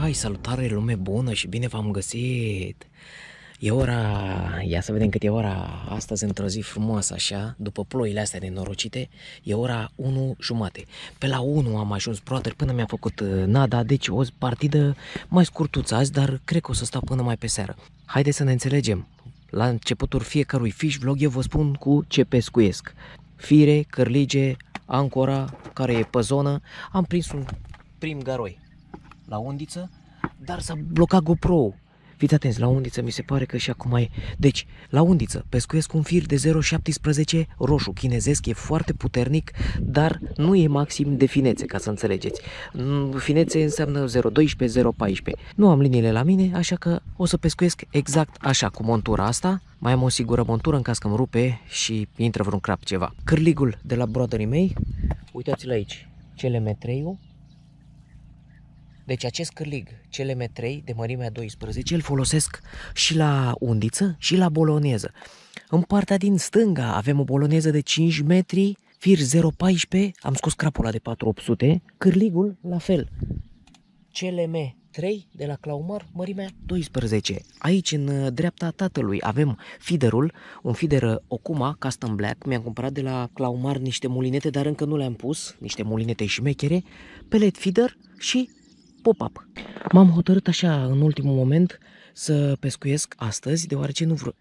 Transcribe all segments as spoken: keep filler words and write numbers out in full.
Hai, salutare lume bună și bine v-am găsit! E ora, ia să vedem cât e ora astăzi într-o zi frumoasă așa, după ploile astea nenorocite, e ora unu jumate. Pe la unu am ajuns, brother, până mi-a făcut nada, deci o partidă mai scurtuță azi, dar cred că o să stau până mai pe seară. Haideți să ne înțelegem, la începutul fiecărui fish vlog eu vă spun cu ce pescuiesc. Fire, cărlige, ancora, care e pe zonă, am prins un prim garoi la undiță, dar s-a blocat GoPro. Fiți atenți, la undiță mi se pare că și acum e... Deci, la undiță pescuiesc un fir de zero virgulă șaptesprezece roșu, chinezesc, e foarte puternic, dar nu e maxim de finețe, ca să înțelegeți. Finețe înseamnă zero virgulă doisprezece, zero virgulă paisprezece. Nu am liniile la mine, așa că o să pescuiesc exact așa, cu montura asta. Mai am o sigură montură în caz că îmi rupe și intră vreun crap ceva. Cârligul de la brotherii mei, uitați-l aici, C L M trei-ul. Deci acest cârlig C L M trei de mărimea doisprezece îl folosesc și la undiță și la boloneză. În partea din stânga avem o boloneză de cinci metri, fir zero virgulă paisprezece, am scos crapul ăla de patru opt sute, cârligul la fel. C L M trei de la Claumar, mărimea doisprezece. Aici în dreapta tatălui avem feederul, un feeder Okuma Custom Black. Mi-am cumpărat de la Claumar niște mulinete, dar încă nu le-am pus, niște mulinete șmechere, pellet feeder și pop-up. M-am hotărât așa în ultimul moment să pescuiesc astăzi, deoarece nu vreau...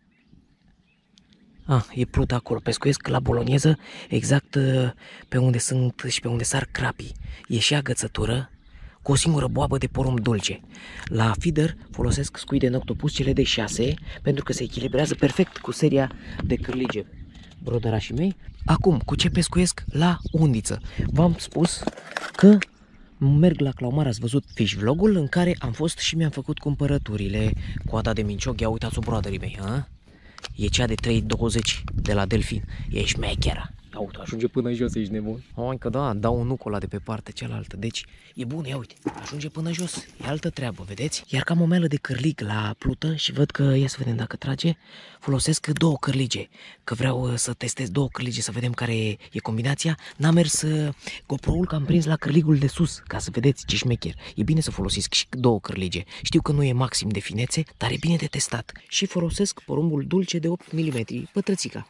Ah, e plut acolo. Pescuiesc la boloneză, exact pe unde sunt și pe unde sar crapii. E și agățătură cu o singură boabă de porumb dulce. La feeder folosesc squid and octopus, cele de șase, pentru că se echilibrează perfect cu seria de cârlige brodărașii mei. Acum, cu ce pescuiesc la undiță? V-am spus că merg la Claumar, ați văzut fish vlogul în care am fost și mi-am făcut cumpărăturile. Coada de minciog, ia uitați-o, brotherii mei, ha? E cea de trei douăzeci de la Delfin, e șmechera. Uite, ajunge până jos, ești nebun. Hai că da, dau un nucul ăla de pe partea cealaltă, deci e bun, ia uite, ajunge până jos, e altă treabă, vedeți? Iar ca momelă de cârlig la plută și văd că, ia să vedem dacă trage, folosesc două cârlige, că vreau să testez două cârlige să vedem care e combinația. N-am mers GoPro-ul că am prins la cârligul de sus, ca să vedeți ce șmecher. E bine să folosiți și două cârlige, știu că nu e maxim de finețe, dar e bine de testat. Și folosesc porumbul dulce de opt milimetri, pătrățica.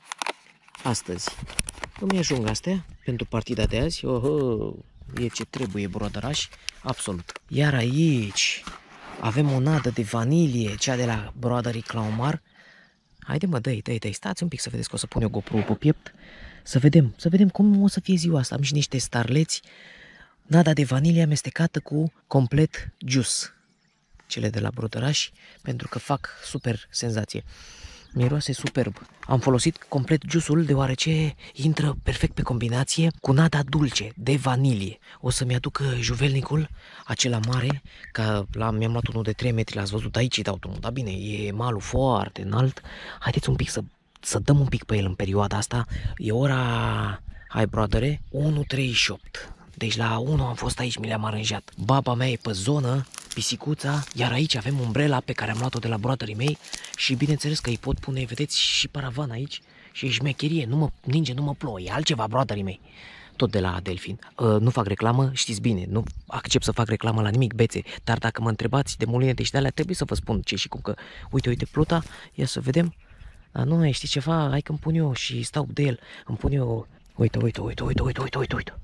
Astăzi îmi ajung astea pentru partida de azi. Oho, e ce trebuie, brodărași, absolut. Iar aici avem o nadă de vanilie, cea de la brotherii Claumar. Haide mă, dă-i, dă-i, dă-i, stați un pic să vedeți că o să pun eu GoPro pe piept. Să vedem, să vedem cum o să fie ziua asta. Am și niște starleți, nada de vanilie amestecată cu complet juice, cele de la brodărași, pentru că fac super senzație. Miroase superb. Am folosit complet juice-ul deoarece intră perfect pe combinație cu nada dulce de vanilie. O să-mi aduc juvelnicul acela mare, că mi-am luat unul de trei metri, l-ați văzut aici, dau unul, dar bine, e malul foarte înalt. Haideți un pic să, să dăm un pic pe el în perioada asta. E ora, hai broadere, unu treizeci și opt. Deci la unu am fost aici, mi le-am aranjat. Baba mea e pe zonă, pisicuța, iar aici avem umbrela pe care am luat-o de la brotherii mei și bineînțeles că îi pot pune, vedeți, și paravan aici și e șmecherie, nu mă ninge, nu mă plouă, e altceva, brotherii mei. Tot de la Delfin. Uh, nu fac reclamă, știți bine, nu accept să fac reclamă la nimic, bețe, dar dacă mă întrebați de mulinete și de alea, trebuie să vă spun ce și cum, că uite, uite pluta, ia să vedem. Dar nu, știi ceva, hai că îmi pun eu și stau de el, îmi pun eu, uite, uite, uite, uite, uite, uite, uite, uite.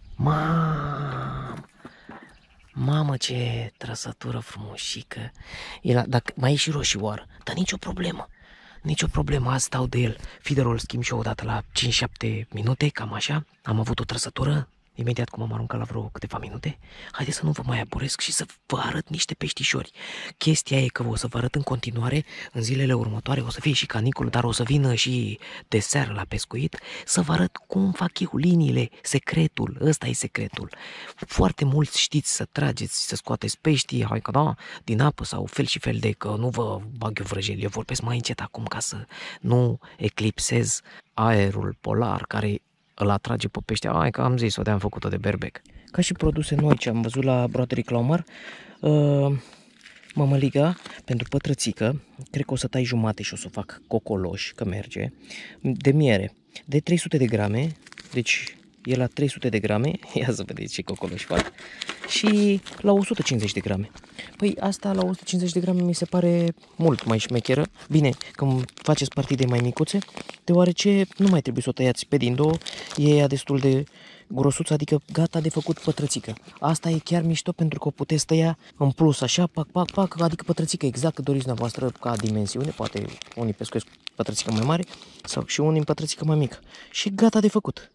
Mamă, mamă ce trăsătură frumușică. El, dacă, mai e și roșioară, dar nicio problemă. Nicio problemă, azi stau de el. Feederul îl schimb și eu odată la cinci șapte minute, cam așa. Am avut o trăsătură, imediat cum am aruncat la vreo câteva minute. Haideți să nu vă mai aburesc și să vă arăt niște peștișori. Chestia e că o să vă arăt în continuare, în zilele următoare, o să fie și canicul, dar o să vină și de seară la pescuit, să vă arăt cum fac eu liniile, secretul, ăsta e secretul. Foarte mulți știți să trageți, să scoateți peștii, hai că da, din apă sau fel și fel de, că nu vă bag eu vrăjeli, eu vorbesc mai încet acum ca să nu eclipsez aerul polar care îl atrage pe pește. Ai că am zis-o, de-am făcut-o de berbec. Ca și produse noi ce am văzut la brotherii Claumar, uh, mămăliga pentru pătrățică, cred că o să tai jumate și o să o fac cocoloș, că merge, de miere, de trei sute de grame, deci e la trei sute de grame, ia să vedeți ce cocoș fac, și la o sută cincizeci de grame. Păi asta la o sută cincizeci de grame mi se pare mult mai șmecheră. Bine, când faceți partide mai micuțe, deoarece nu mai trebuie să o tăiați pe din două, e ea destul de grosuță, adică gata de făcut pătrățică. Asta e chiar mișto pentru că o puteți tăia în plus, așa, pac, pac, pac, adică pătrățică exact cât doriți dumneavoastră ca dimensiune, poate unii pescuiesc pătrățică mai mare sau și unii în pătrățică mai mică. Și gata de făcut.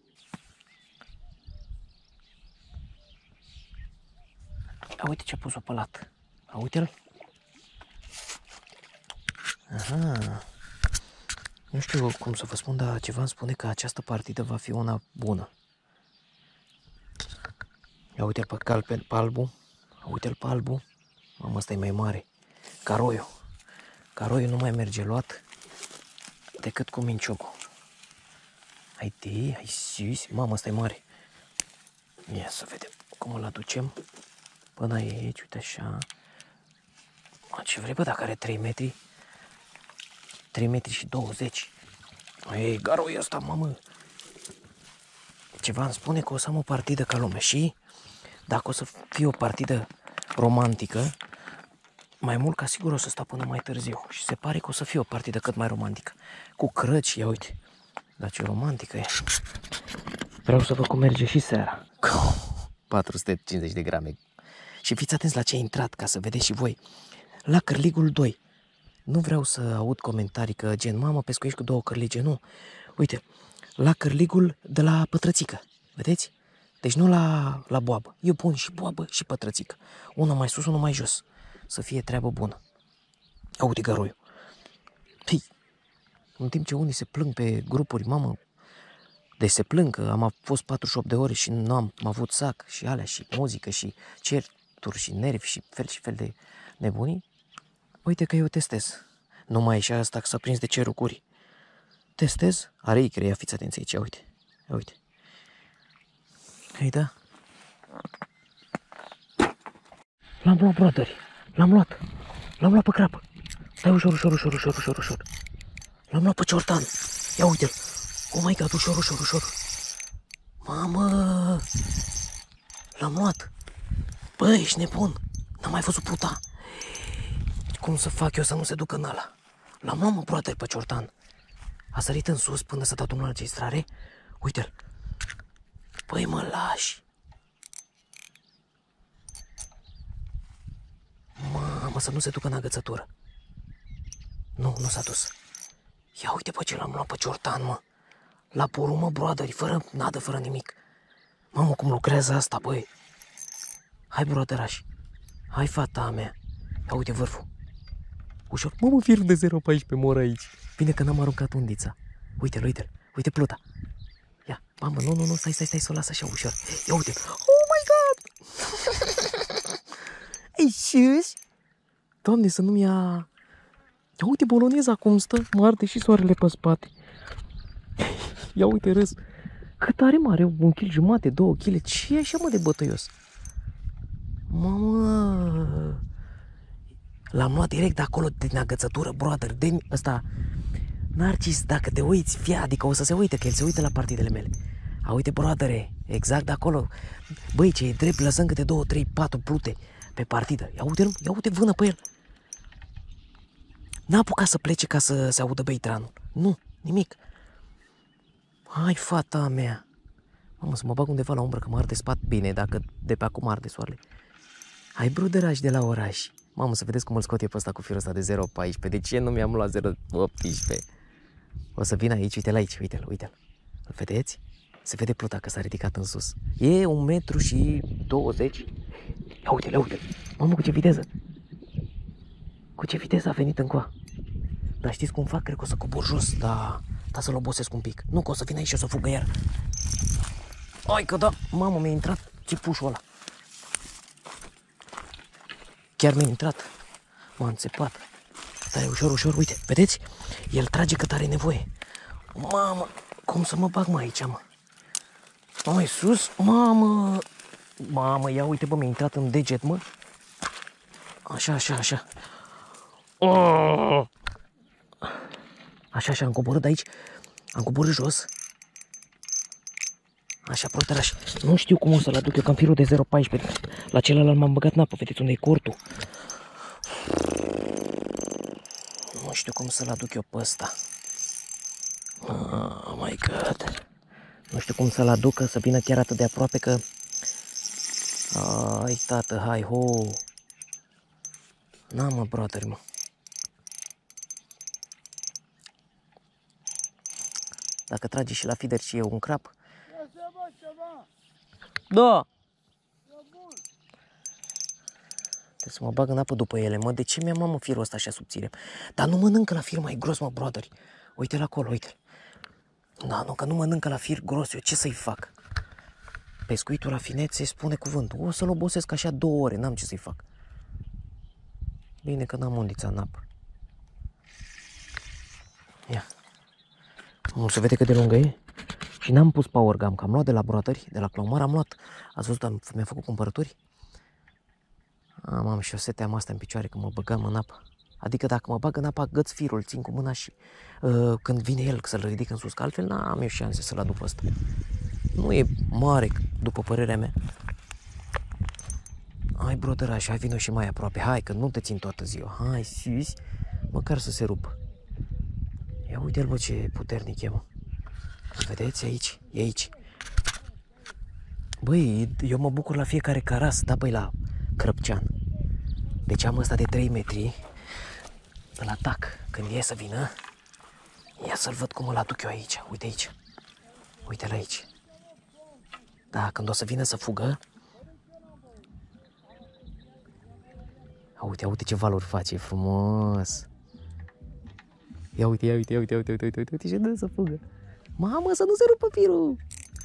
A, uite ce a pus-o pe lat. A, uite-l. Aha. Nu știu cum să vă spun, dar ceva îmi spune că această partidă va fi una bună. Ia uite-l pe cal, pe albu. Uite-l pe albu. Mamă, ăsta e mai mare. Caroiu. Caroiu nu mai merge luat decât cu minciocul. Hai de, hai sus. Mamă, ăsta e mare. Ia să vedem cum îl aducem până aici, uite așa. A, ce vrei, bă, dacă are trei metri? trei metri și douăzeci. Ei, garoi ăsta, mamă. Ceva îmi spune că o să am o partidă ca lume și dacă o să fie o partidă romantică, mai mult ca sigur o să stau până mai târziu. Și se pare că o să fie o partidă cât mai romantică. Cu crăci, ia uite. Dar ce romantică e. Vreau să văd cum merge și seara. patru sute cincizeci de grame. Și fiți atenți la ce a intrat, ca să vedeți și voi. La cârligul doi. Nu vreau să aud comentarii că gen, mamă, pescuiești cu două cârlige. Nu. Uite, la cârligul de la pătrățică. Vedeți? Deci nu la, la boabă. Eu pun și boabă și pătrățică. Una mai sus, una mai jos. Să fie treabă bună. Ia uite găroiul. Păi, în timp ce unii se plâng pe grupuri, mamă, deci se plâng că am fost patruzeci și opt de ore și nu am avut sac și alea și muzică și certuri și nervi și fel și fel de nebunii. Uite că eu testez. Nu mai e și asta că s-a prins de cerul curii. Testez, are icre, ia fiți atenți aici, ia uite. Ia uite. Ei da. L-am luat, brotheri. L-am luat. L-am luat pe crapă. Stai ușor, ușor, ușor, ușor, ușor, ușor. L-am luat pe ciortan. Ia uite-l. Oh my god, ușor, ușor, ușor. Mamă! L-am luat. Băi, ești nebun. N-am mai văzut puta. Cum să fac eu să nu se ducă în ăla? L-am luat, mă, brotheri, pe ciortan. A sărit în sus până să dau drumul la înregistrare. Uite-l. Păi mă lași. Mamă, să nu se ducă în agățătură. Nu, nu s-a dus. Ia uite pe ce l-am luat pe ciortan, mă. La porumă, mă, broaderi, fără nadă, fără nimic. Mamă, cum lucrează asta, băi. Hai, broaderaș. Hai, fata mea. Ia uite vârful. Ușor. Mamă, fir de zero paisprezece mor aici. Bine că n-am aruncat undița. Uite-l, uite-l. Uite pluta. Ia, mamă, nu, nu, nu, stai, stai, stai, să o las așa ușor. Ia uite. Oh my god! Ei, șuși? Doamne, să nu-mi ia... Ia uite boloneza cum stă, mă arde și soarele pe spate. Ia uite râs. Cât are mare? Un kil jumate, două kile? Ce e așa, mă, de bătăios? Mamă! L-am luat direct de acolo, din agățătură, brother, de ăsta... Narcis, dacă te uiți, fia, adică o să se uite, că el se uită la partidele mele. A, uite, broadere, exact de acolo. Băi, ce e drept, lăsăm câte două, trei, patru plute pe partidă. Ia uite, ia uite, vână pe el. N-a apucat să plece ca să se audă beitranul. Nu, nimic. Hai, fata mea. Mamă, să mă bag undeva la umbră, că mă arde spat. Bine, dacă de pe acum arde soarele. Hai, bruderaș de la oraș. Mamă, să vedeți cum îl scot eu pe ăsta cu firul ăsta de zero paisprezece. De ce nu mi-am luat zero optsprezece? O să vin aici, uite-l aici, uite-l, uite-l. Îl vedeți? Se vede pluta că s-a ridicat în sus. E un metru și douăzeci. Ia uite-l, ia uite-l. Mamă, cu ce viteză. Cu ce viteză a venit încoa. Dar știți cum fac? Cred că o să cobor jos, dar, dar să-l obosesc un pic. Nu, că o să vin aici și o să fugă iar. Ai că da, mamă, mi-a intrat țipușul ăla. Chiar mi-a intrat. M-a înțepat. Stai, ușor, ușor, uite, vedeți? El trage cât are nevoie. Mamă, cum să mă bag mai aici, mă? Mai sus, mamă. Mamă, ia uite, bă, mi-a intrat în deget, mă. Așa, așa, așa. Oh! Așa, așa, am coborât de aici. Am coborât jos. Așa, proteraș. Nu știu cum o să-l aduc eu, că am firul de zero paisprezece. La celălalt m-am băgat în apă, vedeți unde e cortul. Nu știu cum să-l aduc eu pe ăsta. Oh my god. Nu știu cum să-l aduc, să vină chiar atât de aproape că... Ai, tată, hai, ho. Na, mă, brother, mă. Dacă trage și la feeder și eu un crap. Da. Trebuie să mă bag în apă după ele, mă. De ce mi-am, mă, firul ăsta așa subțire? Dar nu mănâncă la fir mai gros, mă, brother. Uite-l acolo, uite-l. Da, nu, că nu mănâncă la fir gros, eu ce să-i fac? Pescuitul rafinețe spune cuvântul. O să-l obosesc așa două ore, n-am ce să-i fac. Bine că n-am undița în apă. Ia. Nu se vede cât de lungă e? Și n-am pus power gum, că am luat de la brotări, de la Clomar, am luat. Ați văzut, mi-a făcut cumpărături? Am, am și o sete, am asta în picioare, că mă băgam în apă. Adică dacă mă bag în apă, agăț firul, țin cu mâna și uh, când vine el să-l ridic în sus, că altfel n-am eu șanse să-l aduc pe ăsta. Nu e mare, după părerea mea. Hai, brotăraș, hai, vino și mai aproape. Hai, că nu te țin toată ziua. Hai, sus, măcar să se rupă. Ia uite-l, bă, ce puternic e, mă. Vedeți, aici, e aici. Băi, eu mă bucur la fiecare caras, da, băi, la Crăpcean. Deci am ăsta de trei metri. Îl atac. Când e să vină, ia să-l văd cum îl aduc eu aici. Uite aici. Uite-l aici. Da, când o să vină să fugă. Uite, uite ce valori face, e frumos. Ia uite, ia uite, ia uite, uite, uite, uite, uite, ce dă să fugă. Mamă, să nu se rupă firul.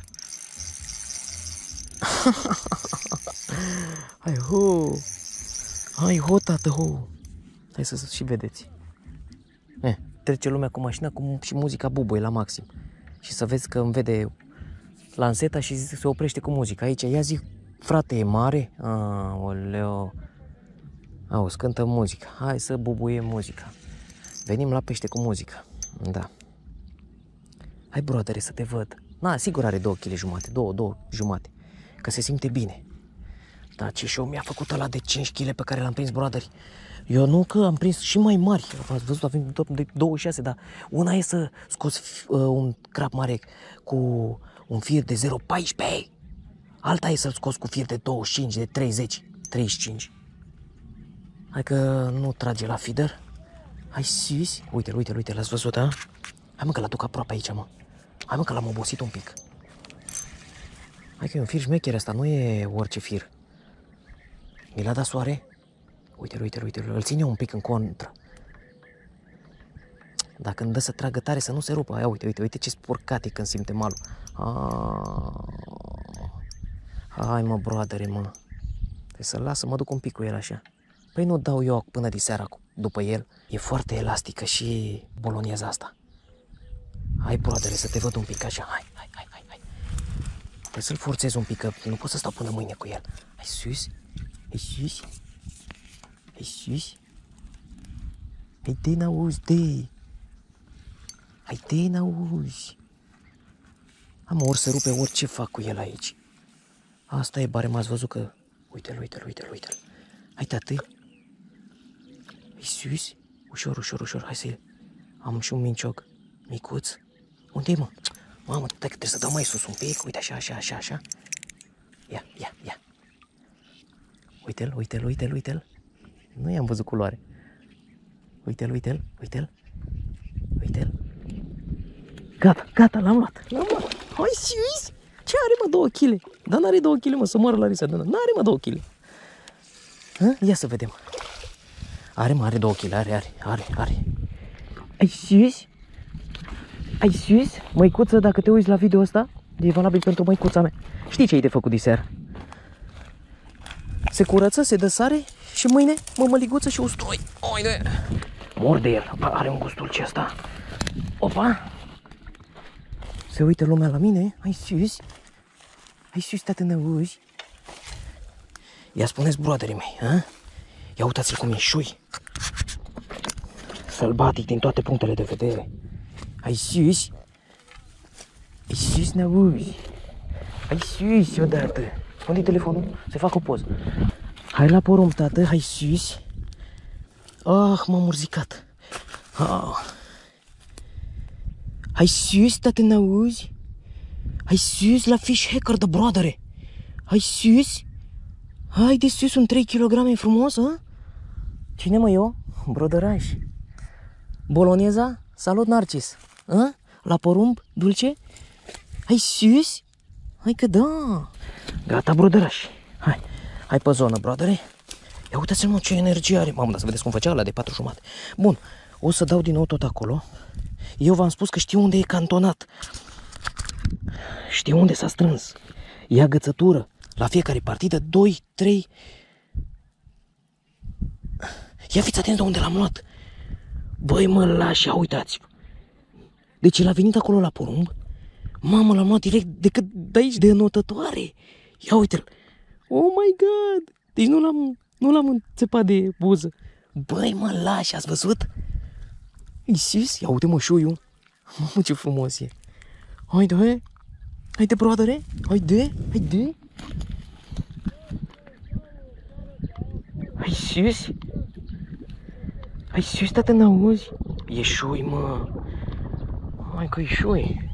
Hai, ho. Hai, ho, tată, ho. Hai să și vedeți. Eh, trece lumea cu mașina cu și muzica bubuie la maxim. Și să vezi că îmi vede lanseta și se oprește cu muzica. Aici, ia zi, frate, e mare? Aoleo. Auzi, cântă muzica. Hai să bubuie muzica. Venim la pește cu muzica. Da. Hai, brodere, să te văd. Na, sigur are două kile jumate. Două, două jumate. Că se simte bine. Dar ce show mi-a făcut ăla de cinci kile pe care l-am prins, broderi. Eu nu, că am prins și mai mari. Ați văzut, avem de douăzeci și șase, dar una e să scoți uh, un crap mare cu un fir de zero paisprezece. Alta e să-l scoți cu fir de douăzeci și cinci, de treizeci, treizeci și cinci. Hai că nu trage la feeder. Hai sus. Uite-l, uite-l, uite-l, l-ați văzut, a? Hai mă că l-aduc aproape aici, mă. Hai mă că l-am obosit un pic. Hai că e un fir șmecher ăsta, nu e orice fir. Mi l-a dat soare? Uite-l, uite-l, uite-l, îl ține un pic în contră. Dacă îmi dă să tragă tare, să nu se rupă. Aia, uite, uite, uite ce spurcat e când simte malul. Aaaa. Hai mă, broadere, mă. Trebuie să-l las să mă duc un pic cu el așa. Păi nu dau eu până diseară după el. E foarte elastică și bolonieza asta. Hai, broadere, să te văd un pic așa. Hai, hai, hai, hai, hai. Trebuie să-l forțez un pic, că nu pot să stau până mâine cu el. Hai sus. Hai sus. Hai sus. Hai te n-auzi, de. Hai te n-auzi. Am ori să rupe orice fac cu el aici. Asta e bare, m-ați văzut că... Uite-l, uite-l, uite-l, uite-l. Hai, tată. Hai sus. Ușor, ușor, ușor. Hai să-i... Am și un mincioc micuț. Unde-i, mă? Mamă, stai că trebuie să dau mai sus un pic. Uite, așa, așa, așa, așa. Ia, ia, ia. Uite-l, uite-l, uite-l, uite-l. Nu i-am văzut culoare. Uite-l, uite-l, uite-l. Uite-l. Gata, gata, l-am luat. L-am luat. Hai sus. Ce are, mă, două kile? Dar n-are două kile, mă, să moară la risa. N-are, mă, două kile. Ia să vedem. Are, mă, are două kile, are, are, are, are. Ai sus? Ai sus? Măicuță, dacă te uiți la video ăsta, e valabil pentru măicuța mea. Știi ce ai de făcut diseară? Se curăță, se dă sare și mâine mămăliguță și ustoi. Uite. Mor de el. Are un gustul ce ăsta. Opa. Se uită lumea la mine. Hai sus. Hai sus, tată, n-auzi. Ia spuneți, broaderii mei, ha? Ia uitați-l cum e șui. Sălbatic din toate punctele de vedere. Hai sus. Hai sus, n-auzi. Hai sus, odată. Unde-i telefonul? Să-i fac o poză. Hai la porumb, tată, hai sus. Ah, m-am urzicat. Ah. Hai sus, tată, n-auzi? Hai sus la fish hacker de broadere. Hai sus. Hai de sus un trei kilograme frumos, a? Cine mă eu? Brodăraș. Boloneza? Salut, Narcis. A? La porumb, dulce? Hai sus. Hai că da. Gata, brodăraș. Hai. Hai pe zonă, brodere. Ia uitați-mă ce energie are. Mamă, dar să vedeți cum făcea ăla de patru jumate. Bun, o să dau din nou tot acolo. Eu v-am spus că știu unde e cantonat. Știu unde s-a strâns. Ia agățătură. La fiecare partidă, doi, trei. Ia fiți atenți de unde l-am luat. Băi, mă lași, ia uitați. Deci el a venit acolo la porumb. Mamă, l-am luat direct decât de aici, de înotătoare. Ia uite-l. Oh my god. Deci nu l-am nu l-am înțepat de buză. Băi, mă lași, ați văzut? Iisus, ia uite mă șuiul. Mamă, ce frumos e. Haide, hai. Haide, broadere. Haide, haide. Hai sus. Hai sus, tată, n-auzi? E șui, mă. Hai că e șui.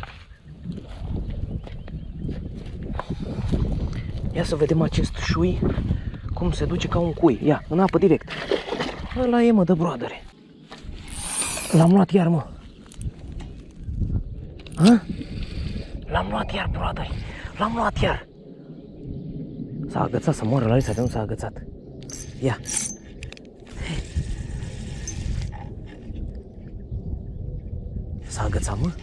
Ia să vedem acest șui cum se duce ca un cui. Ia, în apă direct. Ăla e, mă, de broadere. L-am luat iar, mă. Ha? L-am luat iar, broadere. L-am luat iar. S-a agățat să moară, Larisa, de nu s-a agățat. Ia. S-a agățat, mă?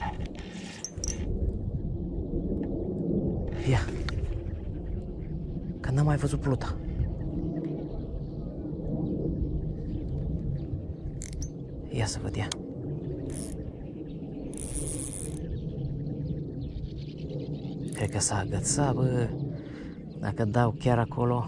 Ia. Că n-am mai văzut pluta. Ia să văd, ia. Cred că s-a agățat, bă. Dacă dau chiar acolo.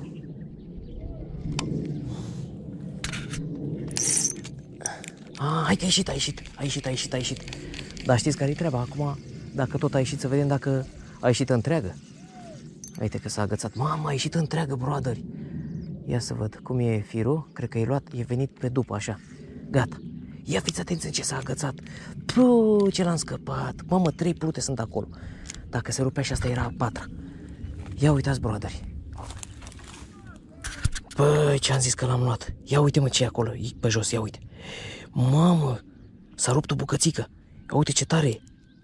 Ah, hai că a ieșit, a ieșit, a ieșit, a ieșit, a ieșit. Dar știți care-i treaba? Acum, dacă tot a ieșit, să vedem dacă a ieșit întreagă. Uite că s-a agățat. Mamă, a ieșit întreagă, broaderi. Ia să văd cum e firul. Cred că e luat, e venit pe după, așa. Gata. Ia fiți atenți în ce s-a agățat. Puh, ce l-am scăpat. Mamă, trei plute sunt acolo. Dacă se rupea și asta era a patra. Ia uitați, broaderi. Băi, ce-am zis că l-am luat. Ia uite-mă ce e acolo, e pe jos, ia uite. Mamă, s-a rupt o bucățică. Ia uite ce tare e.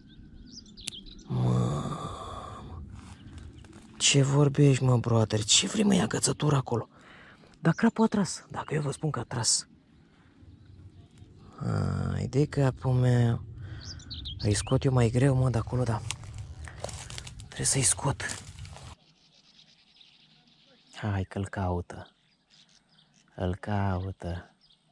Mamă. Ce vorbești, mă, broader? Ce vrei, mă, ia agățătură acolo? Dar crapul a tras. Dacă eu vă spun că a tras. Ai de capul meu. Îi scot eu mai greu, mă, de acolo, da. Trebuie să-i scot. Hai că-l caută. Îl caută.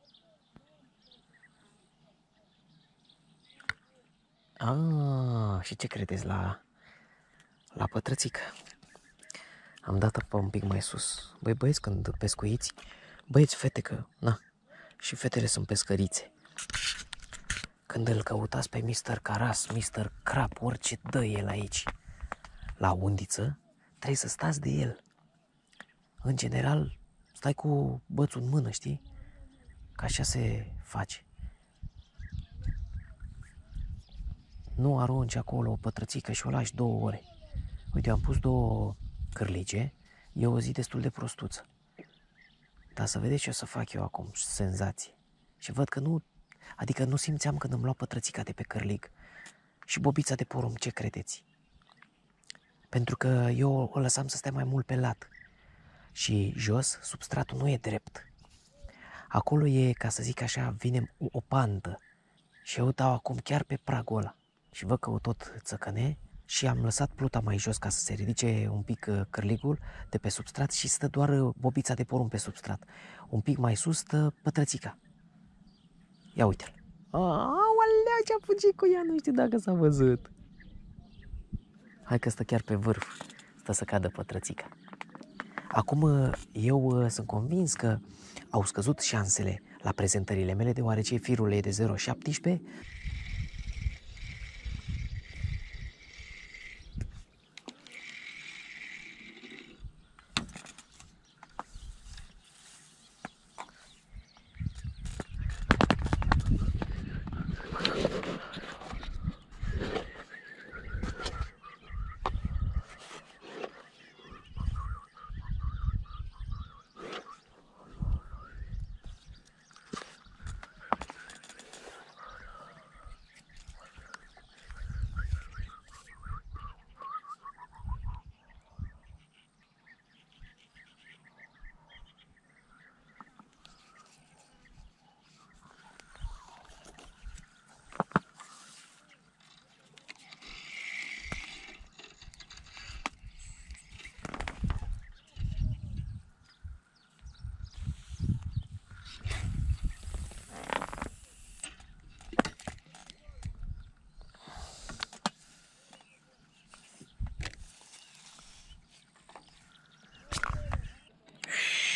Ah, și ce credeți la, la pătrățică? Am dat apă un pic mai sus. Băi, băieți, când pescuiți, băieți, fete, că, na, și fetele sunt pescărițe. Când îl căutați pe mister Caras, mister Crab, orice dă el aici, la undiță, trebuie să stați de el. În general, stai cu bățul în mână, știi? Că așa se face. Nu arunci acolo o pătrățică și o lași două ore. Uite, am pus două cârlige, e o zi destul de prostuță. Dar să vedeți ce o să fac eu acum, senzație. Și văd că nu, adică nu simțeam când îmi lua pătrățica de pe cârlig și bobița de porumb, ce credeți? Pentru că eu o lăsam să stea mai mult pe lat. Și jos, substratul nu e drept. Acolo e, ca să zic așa, vine o pantă. Și eu dau acum chiar pe pragul ăla. Și văd că o tot țăcăne și am lăsat pluta mai jos ca să se ridice un pic cârligul de pe substrat și stă doar bobița de porumb pe substrat. Un pic mai sus stă pătrățica. Ia uite-l. Aolea, ce-a fugit cu ea, nu știu dacă s-a văzut. Hai că stă chiar pe vârf, stă să cadă pătrățica. Acum eu sunt convins că au scăzut șansele la prezentările mele, deoarece firul e de zero virgulă șaptesprezece.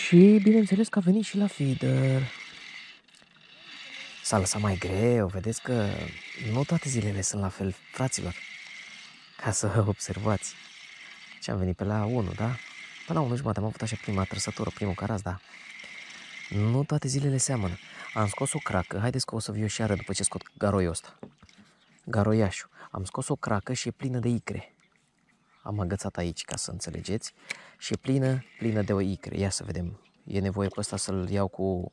Și bineînțeles că a venit și la feeder. S-a lăsat mai greu, vedeți că nu toate zilele sunt la fel, fraților. Ca să observați. Și am venit pe la unu, da? Pe la unu jumătate am avut așa prima trăsătură, primul caraz, da. Nu toate zilele seamănă. Am scos o cracă, haideți că o să vă eu și arăt după ce scot garoiul ăsta. Garoiașul. Am scos o cracă și e plină de icre. Am agățat aici ca să înțelegeți. Și e plină, plină de o icre. Ia să vedem. E nevoie pe ăsta să-l iau cu...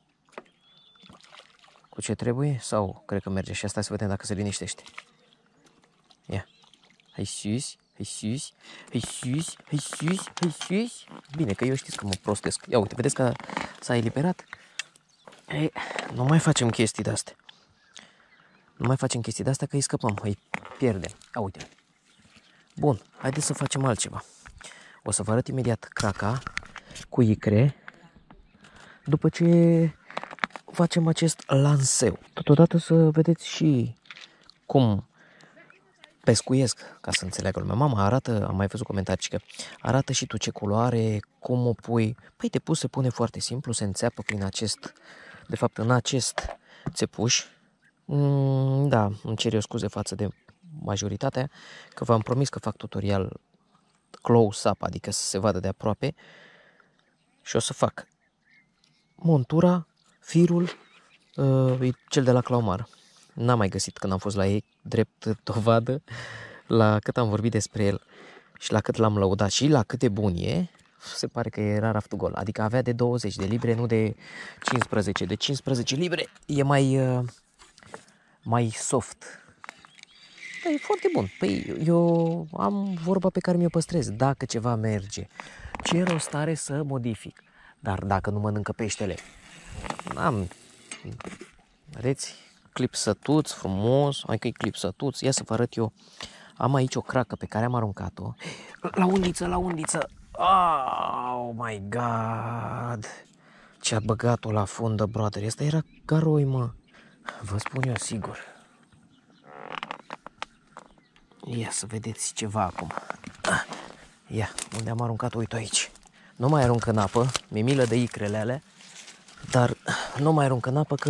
Cu ce trebuie? Sau cred că merge și asta să vedem dacă se liniștește. Ia. Hai sus, hai sus, hai sus, hai sus, hai sus. Bine, că eu știți că mă prostesc. Ia uite, vedeți că s-a eliberat? Ei, nu mai facem chestii de-astea. Nu mai facem chestii de-astea că îi scăpăm, îi pierdem. Ia uite. Bun, haideți să facem altceva. O să vă arăt imediat craca cu icre după ce facem acest lanseu. Totodată să vedeți și cum pescuiesc, ca să înțeleagă lumea. Mama arată, am mai văzut comentarii că arată și tu ce culoare, cum o pui. Păi te pus se pune foarte simplu, se înțeapă prin acest, de fapt în acest țepuș. Mm, da, îmi cer eu scuze față de majoritatea, că v-am promis că fac tutorial close-up, adică să se vadă de aproape. Și o să fac montura, firul, uh, cel de la Claumar. N-am mai găsit când am fost la ei drept dovadă la cât am vorbit despre el și la cât l-am lăudat și la cât de bun e. Se pare că era raftul gol, adică avea de douăzeci de libre, nu de cincisprezece. De cincisprezece libre e mai, uh, mai soft. Păi, e foarte bun. Păi eu am vorba pe care mi-o păstrez. Dacă ceva merge, ce rost are să modific? Dar dacă nu mănâncă peștele, am, vedeți, clipsătuț frumos, hai că e clipsătuț, ia să vă arăt eu. Am aici o cracă pe care am aruncat-o. La undiță, la undiță. Oh my god. Ce-a băgat-o la fundă, brother. Asta era garoi, mă. Vă spun eu sigur. Ia să vedeți ceva acum. Ia, unde am aruncat-o, uite aici. Nu mai arunc în apă, mi-e milă de icrele alea, dar nu mai arunc în apă că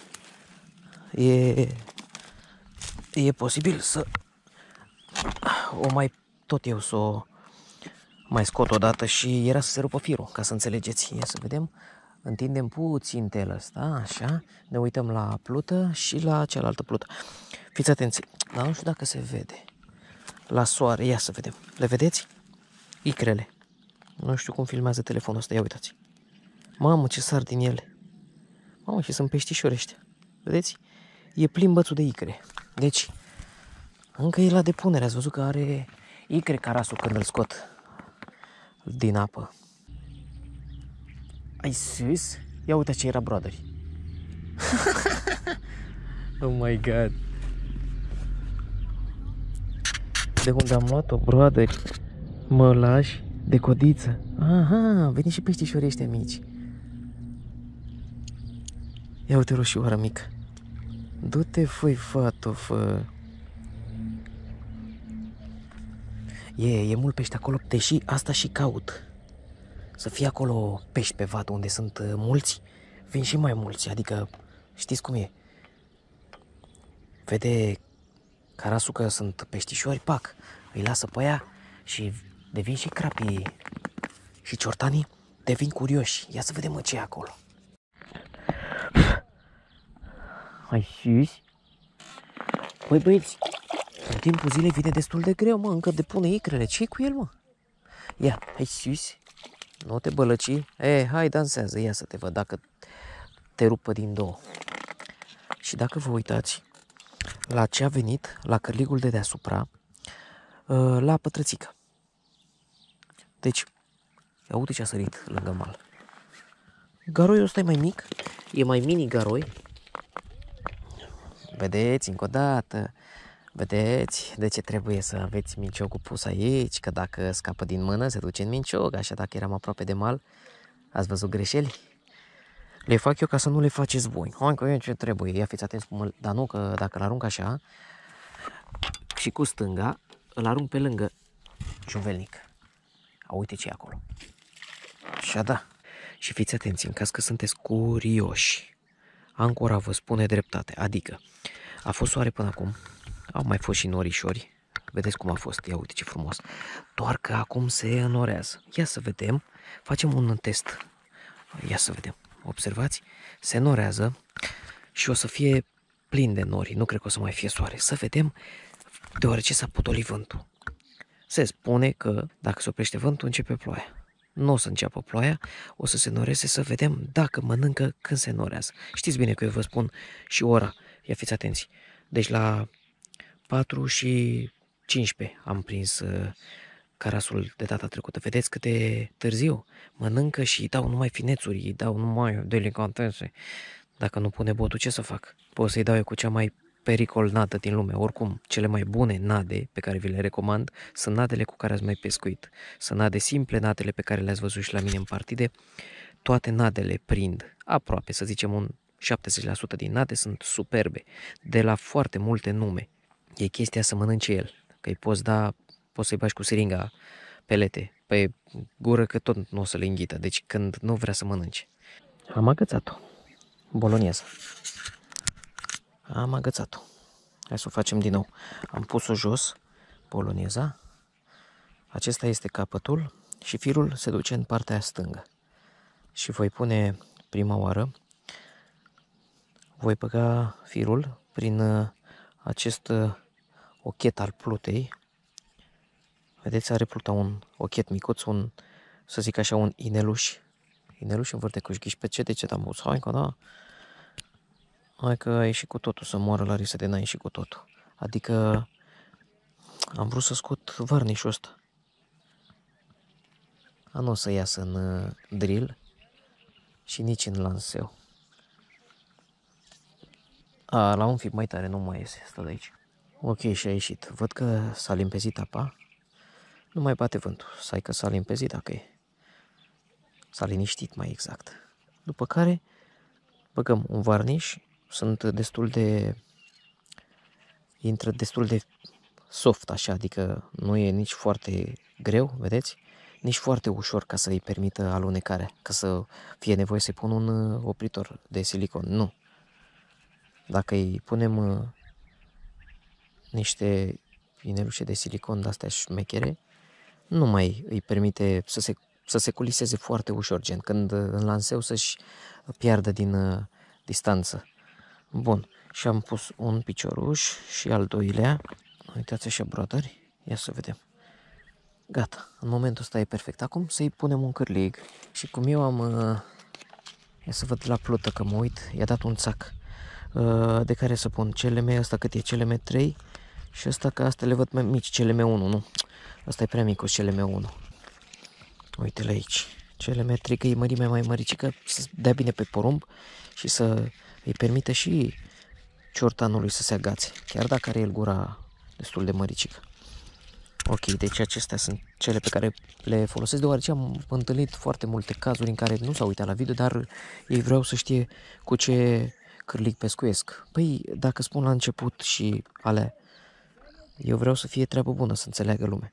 e, e posibil să o mai tot eu să o mai scot odată și era să se rupă firul, ca să înțelegeți. Ia să vedem, întindem puțin telul ăsta, așa, ne uităm la plută și la cealaltă plută. Fiți atenți, dar nu știu dacă se vede. La soare, ia să vedem, le vedeți? Icrele. Nu știu cum filmează telefonul ăsta, ia uitați. Mamă, ce sar din ele. Mamă, și sunt peștișori ăștia. Vedeți? E plin bățul de icre. Deci, încă e la depunere. Ați văzut că are icre carasul când îl scot din apă. Ai sus? Ia uite ce era, brotheri. Oh my god. De unde am luat-o, brotheri? Mă lași? De codiță. Aha, veni și peștișorii ăștia mici. Ia uite roșioara mică. Du-te, făi, fată, fă. E, e mult pește acolo, deși asta și caut. Să fie acolo pești pe vad unde sunt mulți, vin și mai mulți, adică știți cum e. Vede carasul că sunt peștișori, pac, îi lasă pe ea și devin și crapii și ciortanii devin curioși. Ia să vedem, mă, ce e acolo. Hai sus. Păi băieți, în timpul zilei vine destul de greu, mă, încă depune icrele. Ce-i cu el, mă? Ia, hai sus. Nu te bălăci. E, hai, dansează, ia să te văd dacă te rupă din două. Și dacă vă uitați la ce a venit, la cărligul de deasupra, la pătrățică. Deci, ia uite ce a sărit lângă mal. Garoiul ăsta e mai mic, e mai mini garoi. Vedeți, încă o dată, vedeți de ce trebuie să aveți minciocul pus aici, că dacă scapă din mână se duce în mincioc, așa dacă eram aproape de mal, ați văzut greșeli? Le fac eu ca să nu le faceți voi. Hai că e ce trebuie, ia fiți atenți, dar nu că dacă îl arunc așa și cu stânga, îl arunc pe lângă juvelnic. A, uite ce e acolo. Așa da. Și fiți atenți, în caz că sunteți curioși, ancora vă spune dreptate, adică a fost soare până acum, au mai fost și norișori, vedeți cum a fost, ia uite ce frumos, doar că acum se înorează. Ia să vedem, facem un test, ia să vedem, observați, se înorează și o să fie plin de nori, nu cred că o să mai fie soare, să vedem, deoarece s-a potolit vântul. Se spune că dacă se oprește vântul, începe ploaia. Nu o să înceapă ploaia, o să se noreze, să vedem dacă mănâncă când se norează. Știți bine că eu vă spun și ora, ia fiți atenți. Deci la patru și cincisprezece am prins uh, carasul de data trecută. Vedeți cât de târziu? Mănâncă și îi dau numai finețuri, îi dau numai delicatese. Dacă nu pune botul, ce să fac? Pot să-i dau eu cu cea mai pericol nadă din lume. Oricum, cele mai bune nade pe care vi le recomand sunt nadele cu care ați mai pescuit. Sunt nade simple, nadele pe care le-ați văzut și la mine în partide. Toate nadele prind aproape, să zicem un șaptezeci la sută din nade sunt superbe, de la foarte multe nume. E chestia să mănânce el, că îi poți da, poți să-i bagi cu siringa pelete pe gură că tot nu o să le înghită, deci când nu vrea să mănânce. Am agățat-o, bolonieză. Am agățat-o. Hai să o facem din nou. Am pus-o jos, bolonieza. Acesta este capătul și firul se duce în partea stângă. Și voi pune prima oară, voi băga firul prin acest ochet al plutei. Vedeți, are pluta un ochet micuț, un, să zic așa, un ineluș. Ineluș în vârtecuș, ghiși pe ce de ce am pus? Hai că da. Hai că a ieșit cu totul, să moară la risă de n-a ieșit cu totul. Adică am vrut să scot varnișul ăsta. A nu o să iasă în uh, drill și nici în lanseu. A, la un fib mai tare nu mai iese, stă de aici. Ok, și a ieșit. Văd că s-a limpezit apa. Nu mai bate vântul. Sai că s-a limpezit dacă e. S-a liniștit mai exact. După care băgăm un varniș. Sunt destul de... intră destul de soft așa, adică nu e nici foarte greu, vedeți? Nici foarte ușor ca să îi permită alunecarea, ca să fie nevoie să pun un opritor de silicon. Nu. Dacă îi punem niște inelușe de silicon de-astea șmechere, nu mai îi permite să se, să se culiseze foarte ușor, gen când în lanseu să-și piardă din uh, distanță. Bun, și am pus un picioruș și al doilea. Uitați așa, brodări, ia să vedem. Gata, în momentul ăsta e perfect. Acum să-i punem un cârlig și cum eu am, uh, ia să văd la plută că mă uit, i-a dat un țac uh, de care să pun C L M, ăsta cât e C L M trei și ăsta că astea le văd mai mici, C L M unu, nu? Ăsta e prea mic cu C L M unu. Uite-l aici, C L M trei că e mărime mai măricică, să dea bine pe porumb și să îi permită și ciortanului să se agațe, chiar dacă are el gura destul de măricică. Ok, deci acestea sunt cele pe care le folosesc, deoarece am întâlnit foarte multe cazuri în care nu s-au uitat la video, dar ei vreau să știe cu ce cârlig pescuiesc. Păi, dacă spun la început și alea, eu vreau să fie treabă bună, să înțeleagă lumea.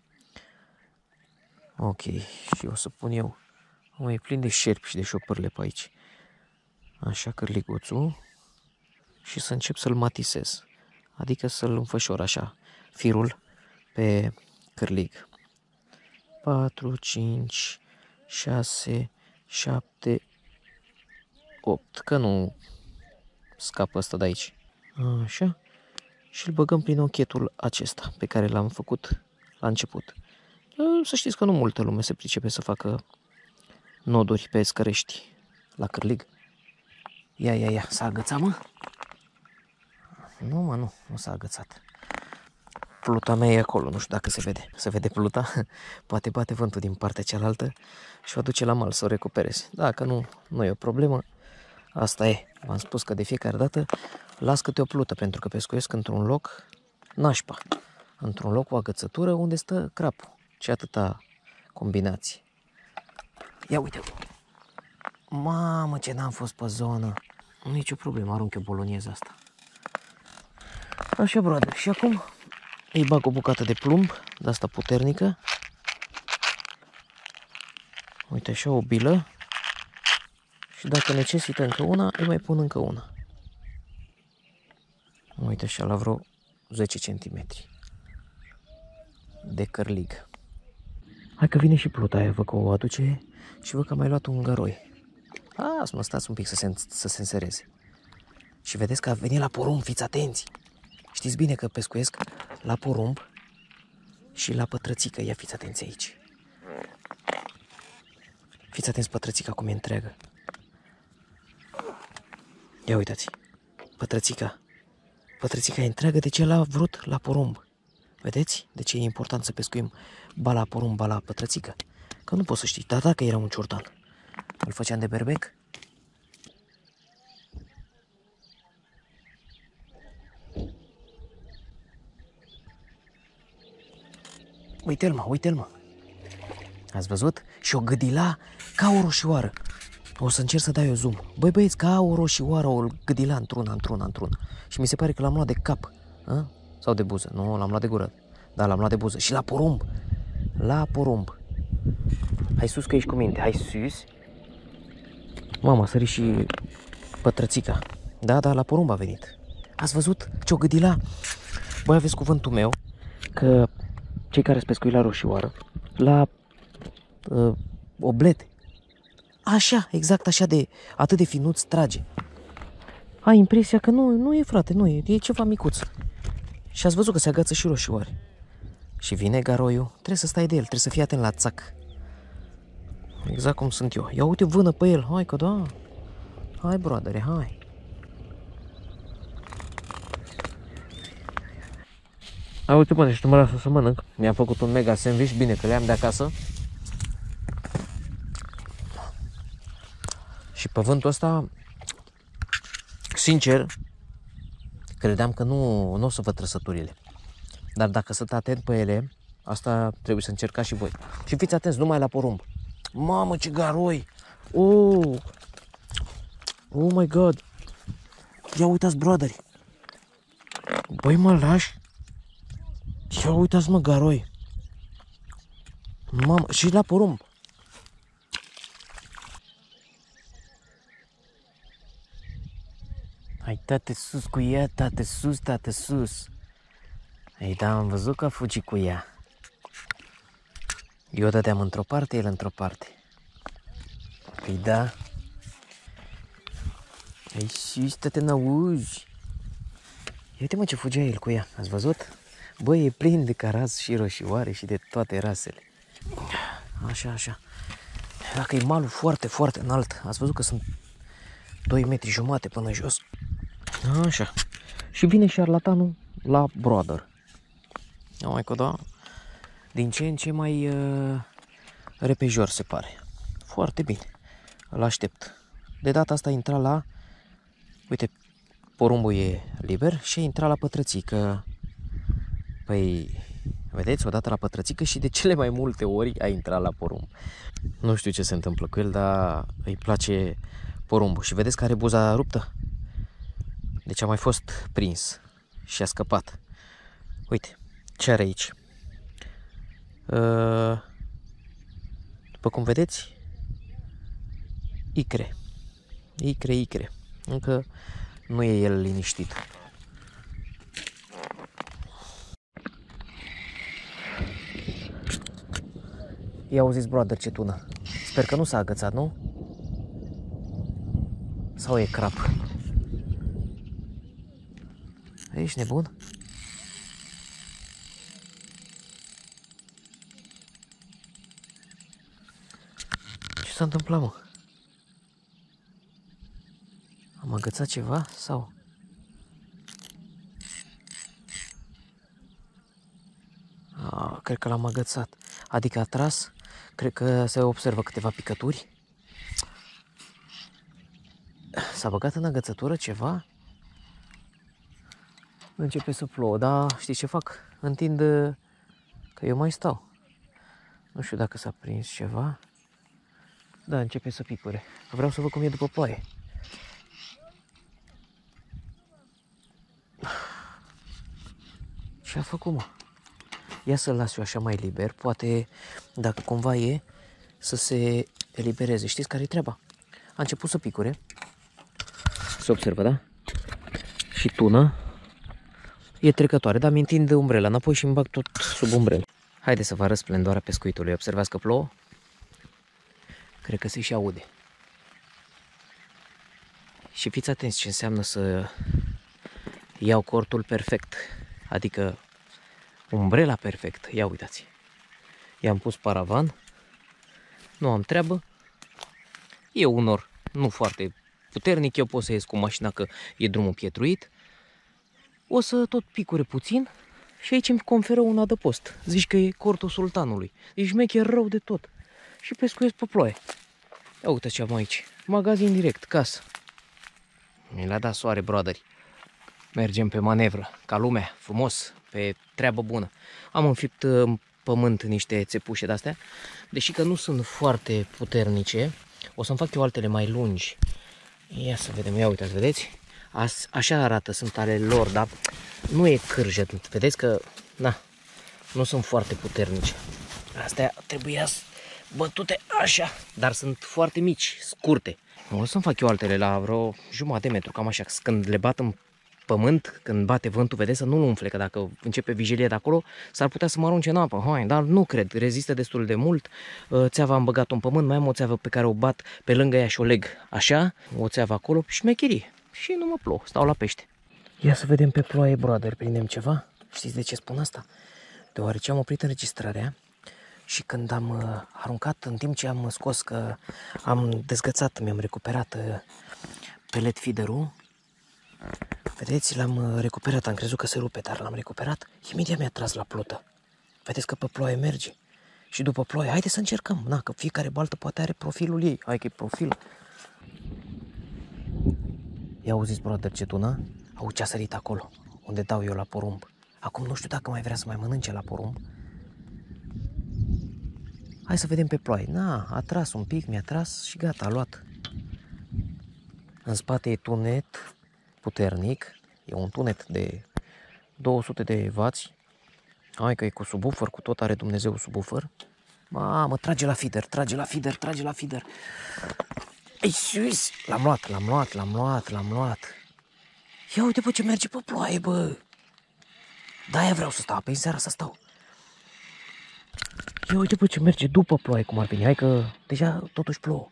Ok, și o să pun eu, mă, e plin de șerpi și de șopârle pe aici. Așa, cârliguțul și să încep să-l matisez, adică să-l înfășor așa, firul pe cârlig. patru, cinci, șase, șapte, opt, că nu scapă ăsta de aici. Așa, și îl băgăm prin ochetul acesta pe care l-am făcut la început. Să știți că nu multă lume se pricepe să facă noduri pe scărești la cârlig. Ia, ia, ia, s-a agățat, mă? Nu, mă, nu, nu s-a agățat. Pluta mea e acolo, nu știu dacă se vede. Se vede pluta? Poate bate vântul din partea cealaltă și o aduce la mal să o recupereze. Dacă nu, nu e o problemă. Asta e. V-am spus că de fiecare dată las câte o plută, pentru că pescuiesc într-un loc nașpa. Într-un loc cu agățătură unde stă crapul. Ce atâta combinație. Ia uite! Mamă, ce n-am fost pe zonă! Nici o problemă, arunc eu bolonieza asta. Așa, brother. Și acum îi bag o bucată de plumb, de asta puternică. Uite așa, o bilă. Și dacă necesită încă una, îi mai pun încă una. Uite așa, la vreo zece centimetri de cărlig. Hai că vine și pluta aia, văd că o aduce și văd că a mai luat un găroi. A, să mă stați un pic să se, să se însereze. Și vedeți că a venit la porumb, fiți atenți. Știți bine că pescuiesc la porumb și la pătrățică. Ia fiți atenți aici. Fiți atenți pătrățica cum e întreagă. Ia uitați. Pătrățica. Pătrățica e întreagă, de ce l-a vrut la porumb. Vedeți? De ce e important să pescuim ba la porumb, ba la pătrățică? Că nu poți să știi, dar dacă era un ciordan, îl făceam de berbec? Uite-l mă, uite-l mă. Ați văzut? Și o gâdila ca o roșioară. O să încerc să dau eu zoom. Băi băieți, ca o roșioară o gâdila într-una, într-una, într-una. Și mi se pare că l-am luat de cap. A? Sau de buză. Nu, l-am luat de gură. Da, l-am luat de buză. Și la porumb. La porumb. Hai sus că ești cu minte. Hai sus. Mama, a sărit și pătrățica. Da, da, la porumb a venit. Ați văzut ce o gâdila? Băi, aveți cuvântul meu că cei care pescuit la roșioară, la uh, oblete, așa, exact așa de, atât de finuț trage. Ai impresia că nu, nu e, frate, nu e, e ceva micuț. Și ați văzut că se agață și roșioare. Și vine garoiul, trebuie să stai de el, trebuie să fii atent la țac. Exact cum sunt eu. Ia uite, vână pe el, hai că da. Hai, broadere, hai. Hai, uite, bă, și tu mă lasă să mănânc. Mi-am făcut un mega sandwich, bine că le-am de acasă. Și pe vântul ăsta, sincer, credeam că nu, nu o să văd trăsăturile. Dar dacă sunt atent pe ele, asta trebuie să încercați și voi. Și fiți atenți, numai la porumb. Mamă, ce garoi! Oh! Oh my god! Ia uitați, brotheri! Băi, mă lași? Ia uitați, mă, garoi! Mamă, și la porumb! Hai, tate sus cu ea, tate sus, tate sus! Ei, da, am văzut că a fugit cu ea. Eu dădeam într-o parte, el într-o parte. Păi da. Ei, sus, tate, n-auzi! Uite, mă, ce fugea el cu ea, ați văzut? Băi, e plin de caraz și roșioare și de toate rasele. Așa, așa. Dacă e malul foarte, foarte înalt, ați văzut că sunt doi metri jumate până jos. Așa. Și vine șarlatanul la brother. Mai că da, din ce în ce mai uh, repejor se pare. Foarte bine. Îl aștept. De data asta intra la, uite, porumbul e liber și intra la pătrățică. Păi, vedeți, odată la pătrățică și de cele mai multe ori a intrat la porumb. Nu știu ce se întâmplă cu el, dar îi place porumbul. Și vedeți că are buza ruptă? Deci a mai fost prins și a scăpat. Uite, ce are aici? După cum vedeți, icre. Icre, icre. Încă nu e el liniștit. Ia auziți, brother, ce tună. Sper că nu s-a agățat, nu? Sau e crap? Ești nebun? Ce s-a întâmplat, mă? Am agățat ceva sau? Ah, cred că l-am agățat. Adică a tras, cred că se observă câteva picături. S-a băgat în agățătură ceva? Începe să plouă, dar știi ce fac? Întind că eu mai stau. Nu știu dacă s-a prins ceva. Da, începe să picure. Vreau să văd cum e după ploaie. Ce a făcut, mă? Ia să-l las eu așa mai liber. Poate, dacă cumva e, să se elibereze. Știți care e treaba? început să picure. Se observă, da? Și tună. E trecătoare, dar mi-ntind umbrela înapoi și îmi bag tot sub umbrelă. Haideți să vă arăt splendoarea pescuitului. Observați că plouă? Cred că se și aude. Și fiți atenți ce înseamnă să iau cortul perfect. Adică umbrela perfect. Ia uitați. I-am pus paravan. Nu am treabă. E un nor nu foarte puternic. Eu pot să ies cu mașina că e drumul pietruit. O să tot picure puțin. Și aici îmi conferă un adăpost. Zici că e cortul sultanului. Deci șmecher rău de tot. Și pescuiesc pe ploaie. Ia uite ce am aici. Magazin direct, casă. Mi l-a dat soare, broaderi. Mergem pe manevră, ca lumea, frumos, pe treabă bună. Am înfipt în pământ niște țepușe de-astea. Deși că nu sunt foarte puternice, o să-mi fac eu altele mai lungi. Ia să vedem, ia uitați, vedeți? As, așa arată, sunt ale lor, dar nu e cârjă. Vedeți că, na, nu sunt foarte puternice. Astea trebuia bătute așa, dar sunt foarte mici, scurte. O să-mi fac eu altele la vreo jumătate de metru, cam așa. Când le bat în pământ, când bate vântul, vedeți, să nu-l umfle, că dacă începe vigilie de acolo, s-ar putea să mă arunce în apă. Hai, dar nu cred, rezistă destul de mult. Țeava am băgat-o în pământ, mai am o țeavă pe care o bat pe lângă ea și o leg așa, o țeavă acolo, șmecherie. Și nu mă plouă, stau la pește. Ia să vedem pe ploaie, brother, prindem ceva? Știți de ce spun asta? Deoarece am oprit înregistrarea și când am uh, aruncat, în timp ce am scos, că am dezgățat, mi-am recuperat uh, pellet feeder-ul. Vedeți, l-am recuperat, am crezut că se rupe, dar l-am recuperat. Imediat mi-a tras la plută. Vedeți că pe ploaie merge. Și după ploaie, haide să încercăm. Na, că fiecare baltă poate are profilul ei. Hai că e profil. Ia auziți, brother, ce tună? Au ce-a sărit acolo, unde dau eu la porumb. Acum nu știu dacă mai vrea să mai mănânce la porumb. Hai să vedem pe ploaie. Na, a tras un pic, mi-a tras și gata, a luat. În spate e tunet puternic. E un tunet de două sute de wați. Hai că e cu subwoofer, cu tot are Dumnezeu subwoofer. Mamă, trage la feeder, trage la feeder, trage la feeder. Ei, sus! L-am luat, l-am luat, l-am luat, l-am luat. Ia uite, bă, ce merge pe ploaie, bă. De-aia vreau să stau, pe seara să stau. Ia uite, bă, ce merge după ploaie, cum ar veni. Hai că deja totuși plouă.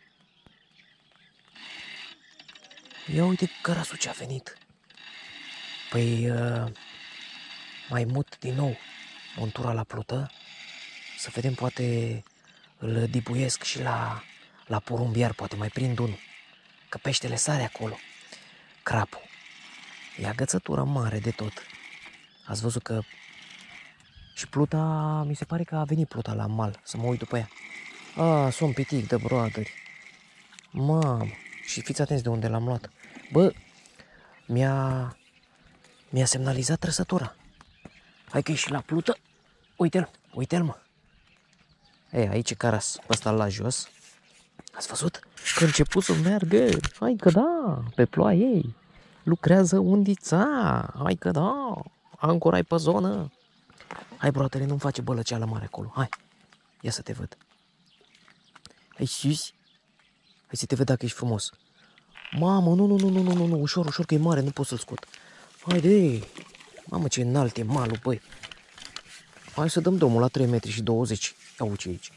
Ia uite cărasul ce a venit. Păi uh, mai mut din nou montura la plută. Să vedem, poate îl dibuiesc și la, la porumbiar, poate mai prind unul. Că peștele sare acolo. Crapul. E agățătură mare de tot. Ați văzut că și pluta, mi se pare că a venit pluta la mal, să mă uit după ea. A, sunt pitic de broaderi. Mamă, și fiți atenți de unde l-am luat. Bă, mi-a mi-a semnalizat trăsătura. Hai că e și la plută. Uite-l, uite-l, mă. E, aici e caras, ăsta la jos. Ați văzut? Că a început să meargă. Hai că da, pe ploaie ei. Lucrează undița. Hai că da, ancorai pe zonă. Hai, broatele, nu-mi face bălăceală mare acolo. Hai, ia să te văd. Hai sus. Hai să te văd dacă ești frumos. Mamă, nu, nu, nu, nu, nu, nu, nu, ușor, ușor, că e mare, nu pot să-l scot. Haide. Mamă, ce înalt e malul, băi. Hai să dăm drumul la trei metri și douăzeci. Ia uite aici.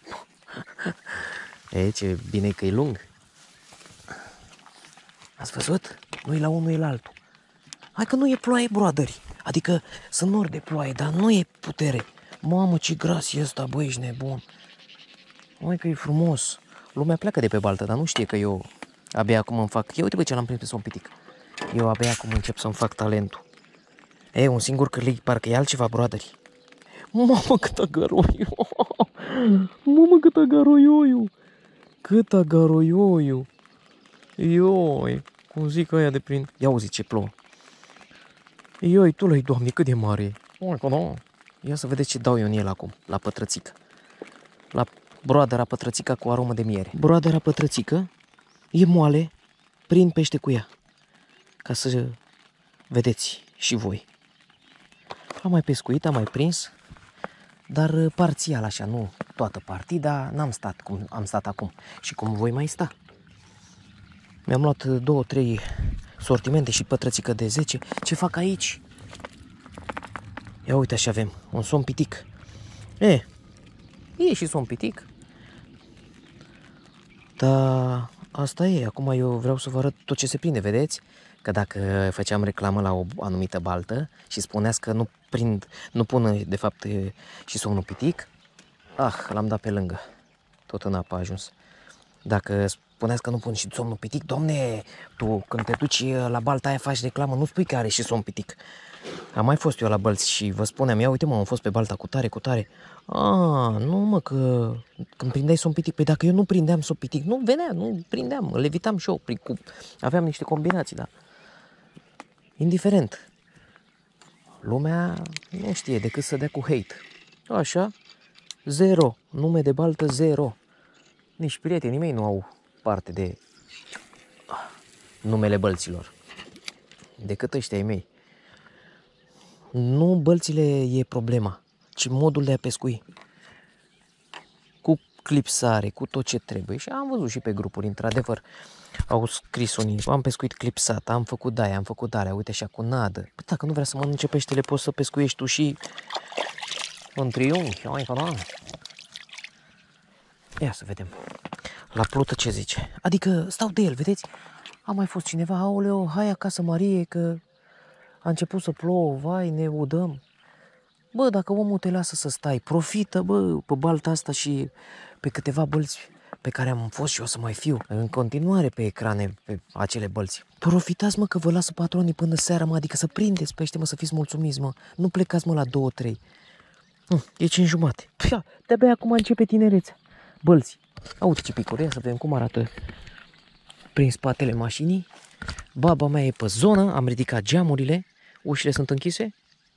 E, ce bine că e lung. Ați văzut? Nu e la unul, e la altul. Hai că nu e ploaie, broaderi. Adică sunt nori de ploaie, dar nu e putere. Mamă, ce gras e ăsta, băi, ești nebun. Hai că e frumos. Lumea pleacă de pe baltă, dar nu știe că eu abia acum îmi fac... Ia uite, băi, ce l-am prins pe sompitic. Eu abia acum încep să-mi fac talentul. E, un singur cârlig, parcă e altceva, broaderi. Mamă, cât agaroiu. Mamă, cât agaroioiu. Cât agaroioiu. Ioi, cum zic aia de prin... Ia auzi ce plouă. Ioi, tu lăi, Doamne, cât de mare e. Ia să vedeți ce dau eu în el acum, la pătrățică. La broadera pătrățica cu aromă de miere. Broadera pătrățică e moale, prind pește cu ea. Ca să vedeți și voi. Am mai pescuit, am mai prins, dar parțial așa, nu toată partida, n-am stat cum am stat acum și cum voi mai sta. Mi-am luat două, trei sortimente și pătrățică de zece. Ce fac aici? Ia uite, așa avem un somn pitic. E, e și somn pitic. Dar asta e. Acum eu vreau să vă arăt tot ce se prinde, vedeți? Că dacă făceam reclamă la o anumită baltă și spuneați că nu prind, nu pun de fapt și somnul pitic, ah, l-am dat pe lângă. Tot în apă a ajuns. Dacă spuneați că nu pun și somnul pitic, domne, tu când te duci la balta aia faci reclamă, nu spui că are și somn pitic. Am mai fost eu la bălți și vă spuneam, ia uite mă, am fost pe balta cu tare, cu tare. A, nu mă, că când prindeai somn pitic, păi dacă eu nu prindeam somn pitic, nu venea, nu prindeam, levitam și eu, cu, aveam niște combinații, da. Indiferent. Lumea nu știe decât să dea cu hate. Așa, zero, nume de baltă zero. Nici prietenii mei nu au parte de numele bălților, decât ăștia ai mei. Nu bălțile e problema, ci modul de a pescui. Cu clipsare, cu tot ce trebuie. Și am văzut și pe grupuri, într-adevăr, au scris unii, am pescuit clipsat, am făcut de-aia, am făcut de-aia, uite așa, cu nadă. Păi dacă nu vrea să mănânce peștele, poți să pescuiești tu și în triunghi. Hai, da. Ia să vedem. La plută ce zice? Adică stau de el, vedeți? A mai fost cineva, aoleo, hai acasă Marie, că a început să plouă, vai, ne udăm. Bă, dacă omul te lasă să stai, profită, bă, pe balta asta și pe câteva bălți pe care am fost și o să mai fiu în continuare pe ecrane, pe acele bălți. Profitați, mă, că vă lasă patronii până seara, mă, adică să prindeți pește, mă, să fiți mulțumiți, mă. Nu plecați, mă, la două, trei. Hm, e cinci jumate. Pia, de-abia acum începe tinerețea. Bălți. Uite ce picuri, ia să vedem cum arată prin spatele mașinii. Baba mea e pe zonă, am ridicat geamurile, ușile sunt închise?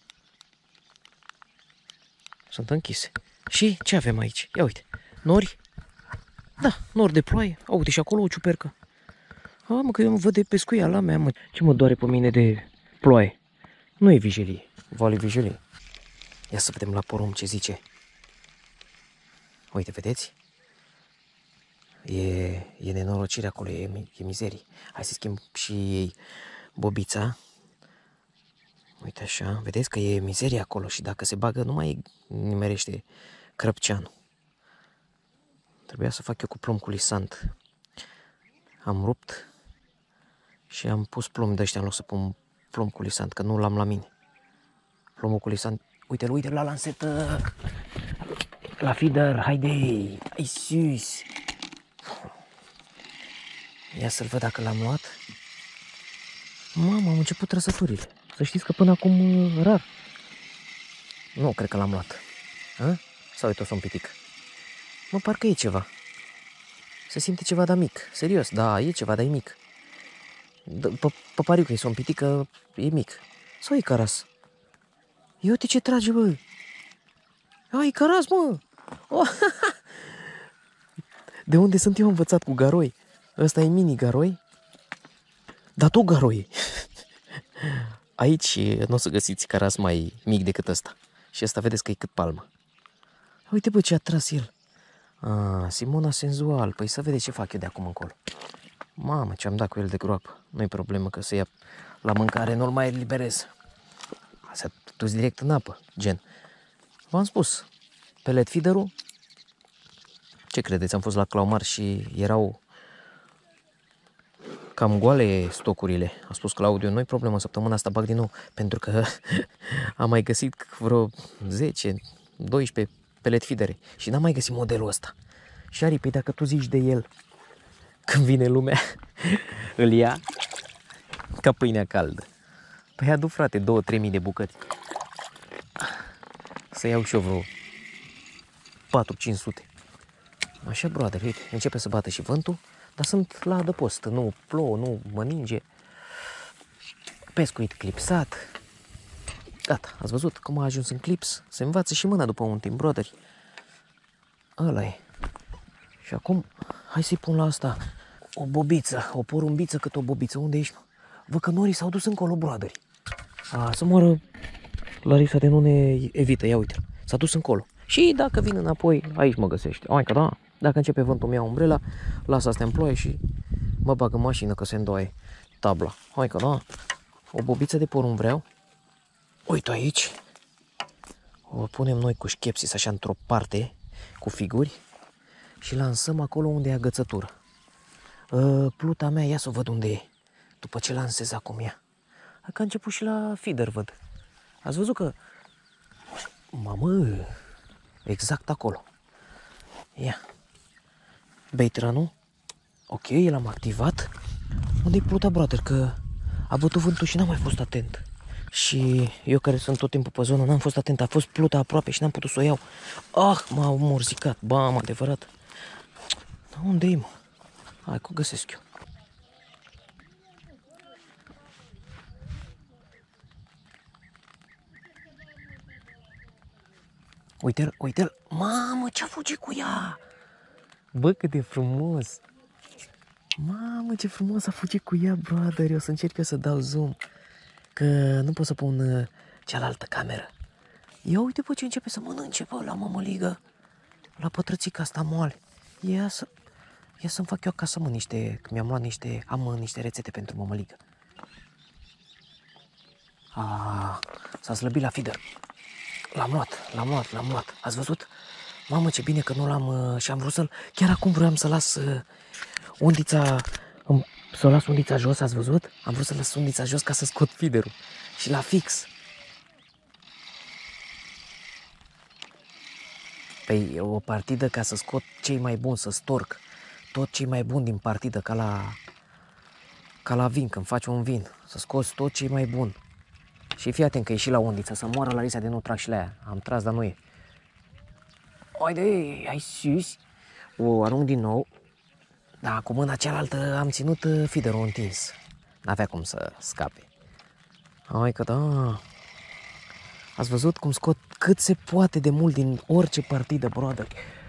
Sunt închise. Și ce avem aici? Ia uite, nori. Da, nori de ploaie. Uite și acolo o ciupercă. A, mă, că eu nu văd de pescuiala mea, mă. Ce mă doare pe mine de ploaie? Nu e vijelie, vale vijelie. Ia să vedem la porumb ce zice. Uite, vedeți? E, e nenorocire acolo, e, e mizerie. Hai să schimb și ei bobița. Uite așa, vedeți că e mizerie acolo și dacă se bagă nu mai nimerește crăpceanul. Trebuia să fac eu cu plumb culisant. Am rupt și am pus plumb de ăștia în loc să pun plumb culisant, că nu l-am la mine. Plumbul culisant, uite-l, uite-l la lansetă, la feeder, haide, hai sus. Ia să-l văd dacă l-am luat. Mamă, am început trăsăturile. Să știți că până acum rar. Nu, cred că l-am luat. A? Sau uite-o un pitic. Mă, parcă e ceva. Se simte ceva, dar mic. Serios, da, e ceva, dar e mic. Pe pariu că e un pitic, că e mic. Sau e caras? Ia uite ce trage, bă. A, e caras, mă. Oh, de unde sunt eu învățat cu garoi? Ăsta e mini garoi. Dar tot garoi. Aici nu o să găsiți caras mai mic decât ăsta. Și ăsta vedeți că e cât palmă. Uite, bă, ce a tras el. Ah, Simona senzual. Păi să vedeți ce fac eu de acum încolo. Mamă, ce-am dat cu el de groapă. Nu-i problemă că să ia la mâncare, nu-l mai eliberez. S-a dus direct în apă, gen. V-am spus, pellet feeder-ul. Ce credeți, am fost la Claumar și erau cam goale stocurile. A spus Claudiu, nu-i problemă, săptămâna asta bag din nou, pentru că am mai găsit vreo zece, doisprezece pellet feeder și n-am mai găsit modelul ăsta. Și aripi, dacă tu zici de el, când vine lumea, îl ia ca pâinea caldă. Păi adu, frate, două trei mii de bucăți. Să iau și eu vreo patru cinci sute. Așa, brother, uite, începe să bată și vântul, dar sunt la adăpost, nu plouă, nu mă ninge. Pescuit clipsat. Gata, ați văzut cum a ajuns în clips? Se învață și mâna după un timp, brother. Ăla e. Și acum, hai să-i pun la asta o bobiță, o porumbiță cât o bobiță. Unde ești? Văd că norii s-au dus încolo, brother. A, să moară Larisa de nu ne evită, ia uite. S-a dus încolo. Și dacă vin înapoi, aici mă găsește. Hai că da, dacă începe vântul, mi-au umbrela, las astea în ploaie și Mă bag în mașină că se îndoaie tabla. Hai că da. O bobiță de porumb vreau. Uite aici. O punem noi cu șchepsis așa într-o parte, cu figuri. Și lansăm acolo unde e agățătură. Uh, pluta mea, ia să o văd unde e. După ce lansez acum ea. Că a început și la feeder, văd. Ați văzut că... Mamă, exact acolo. Ia. Baitranul. Ok, l-am activat. Unde-i pluta, brother? Că a bătut vântul și n-am mai fost atent. Și eu care sunt tot timpul pe zonă, n-am fost atent. A fost pluta aproape și n-am putut să o iau. Ah, m-a morzicat. Bam, adevărat. Dar unde-i, mă? Hai că o găsesc eu. Uite-l, uite-l. Mamă, ce-a fugit cu ea? Bă, cât de frumos. Mamă, ce frumos a fugit cu ea, brother. Eu să încerc eu să dau zoom. Că nu pot să pun cealaltă cameră. Ia uite, bă, ce începe să mănânce, bă, la mămăligă. La pătrățica asta moale. Ia să... Ia să-mi fac eu acasă, mă, niște... Că mi-am luat niște... Am mă, niște rețete pentru mămăligă. Ah, s-a slăbit la feeder. L-am luat, l-am luat, l-am luat. Ați văzut? Mamă, ce bine că nu l-am... Uh, și am vrut să-l... Chiar acum vreau să las uh, undița... Um, să o las undița jos, ați văzut? Am vrut să las undița jos ca să scot feederul. Și la fix. Păi e o partidă ca să scot cei mai buni, să storc tot cei mai buni din partidă, ca la... Ca la vin, când faci un vin. Să scoți tot cei mai buni. Și fii atent că e și la undiță, să moară Larisa de nu trag și la ea. Am tras, dar nu e. Haide, hai sus. O arunc din nou. Dar cu mâna cealaltă am ținut feederul întins. N-avea cum să scape. Hai că da. Ați văzut cum scot cât se poate de mult din orice partidă, brother.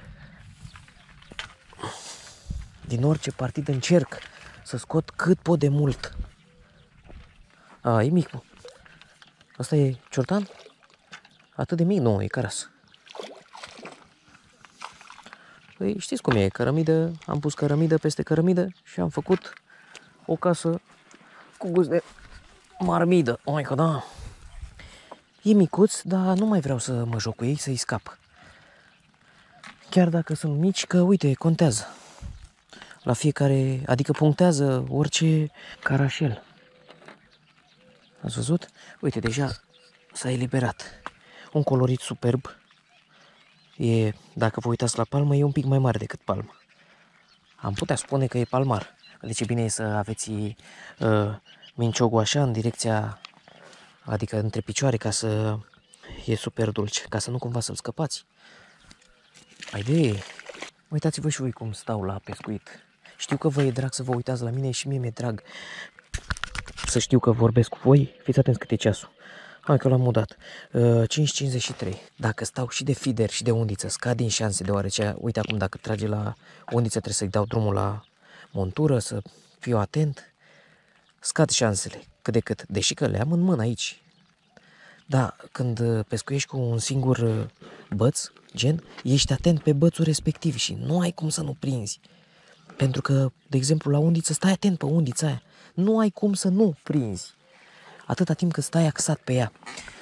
Din orice partidă încerc să scot cât pot de mult. A, e mic, mă. Asta e ciortan? Atât de mic? Nu, e caras. Păi știți cum e, cărămidă, am pus cărămidă peste cărămidă și am făcut o casă cu gust de marmidă. Oi că da. E micuț, dar nu mai vreau să mă joc cu ei, să-i scap. Chiar dacă sunt mici, că uite, contează. La fiecare, adică punctează orice carașel. Ați văzut? Uite, deja s-a eliberat. Un colorit superb. E, dacă vă uitați la palmă, e un pic mai mare decât palmă. Am putea spune că e palmar. Deci e bine să aveți uh, minciogul așa în direcția, adică între picioare, ca să e super dulce, ca să nu cumva să-l scăpați. Haide, uitați-vă și voi cum stau la pescuit. Știu că vă e drag să vă uitați la mine și mie mi-e drag să știu că vorbesc cu voi. Fiți atenți cât e ceasul. Hai că l-am mutat. Uh, cinci cincizeci și trei. Dacă stau și de feeder și de undiță, scad din șanse, deoarece, uite acum, dacă trage la undiță, trebuie să-i dau drumul la montură, să fiu atent. Scad șansele, cât de cât. Deși că le am în mână aici. Da, când pescuiești cu un singur băț, gen, ești atent pe bățul respectiv și nu ai cum să nu prinzi. Pentru că, de exemplu, la undiță, stai atent pe undița aia. Nu ai cum să nu prinzi. Atâta timp cât stai axat pe ea.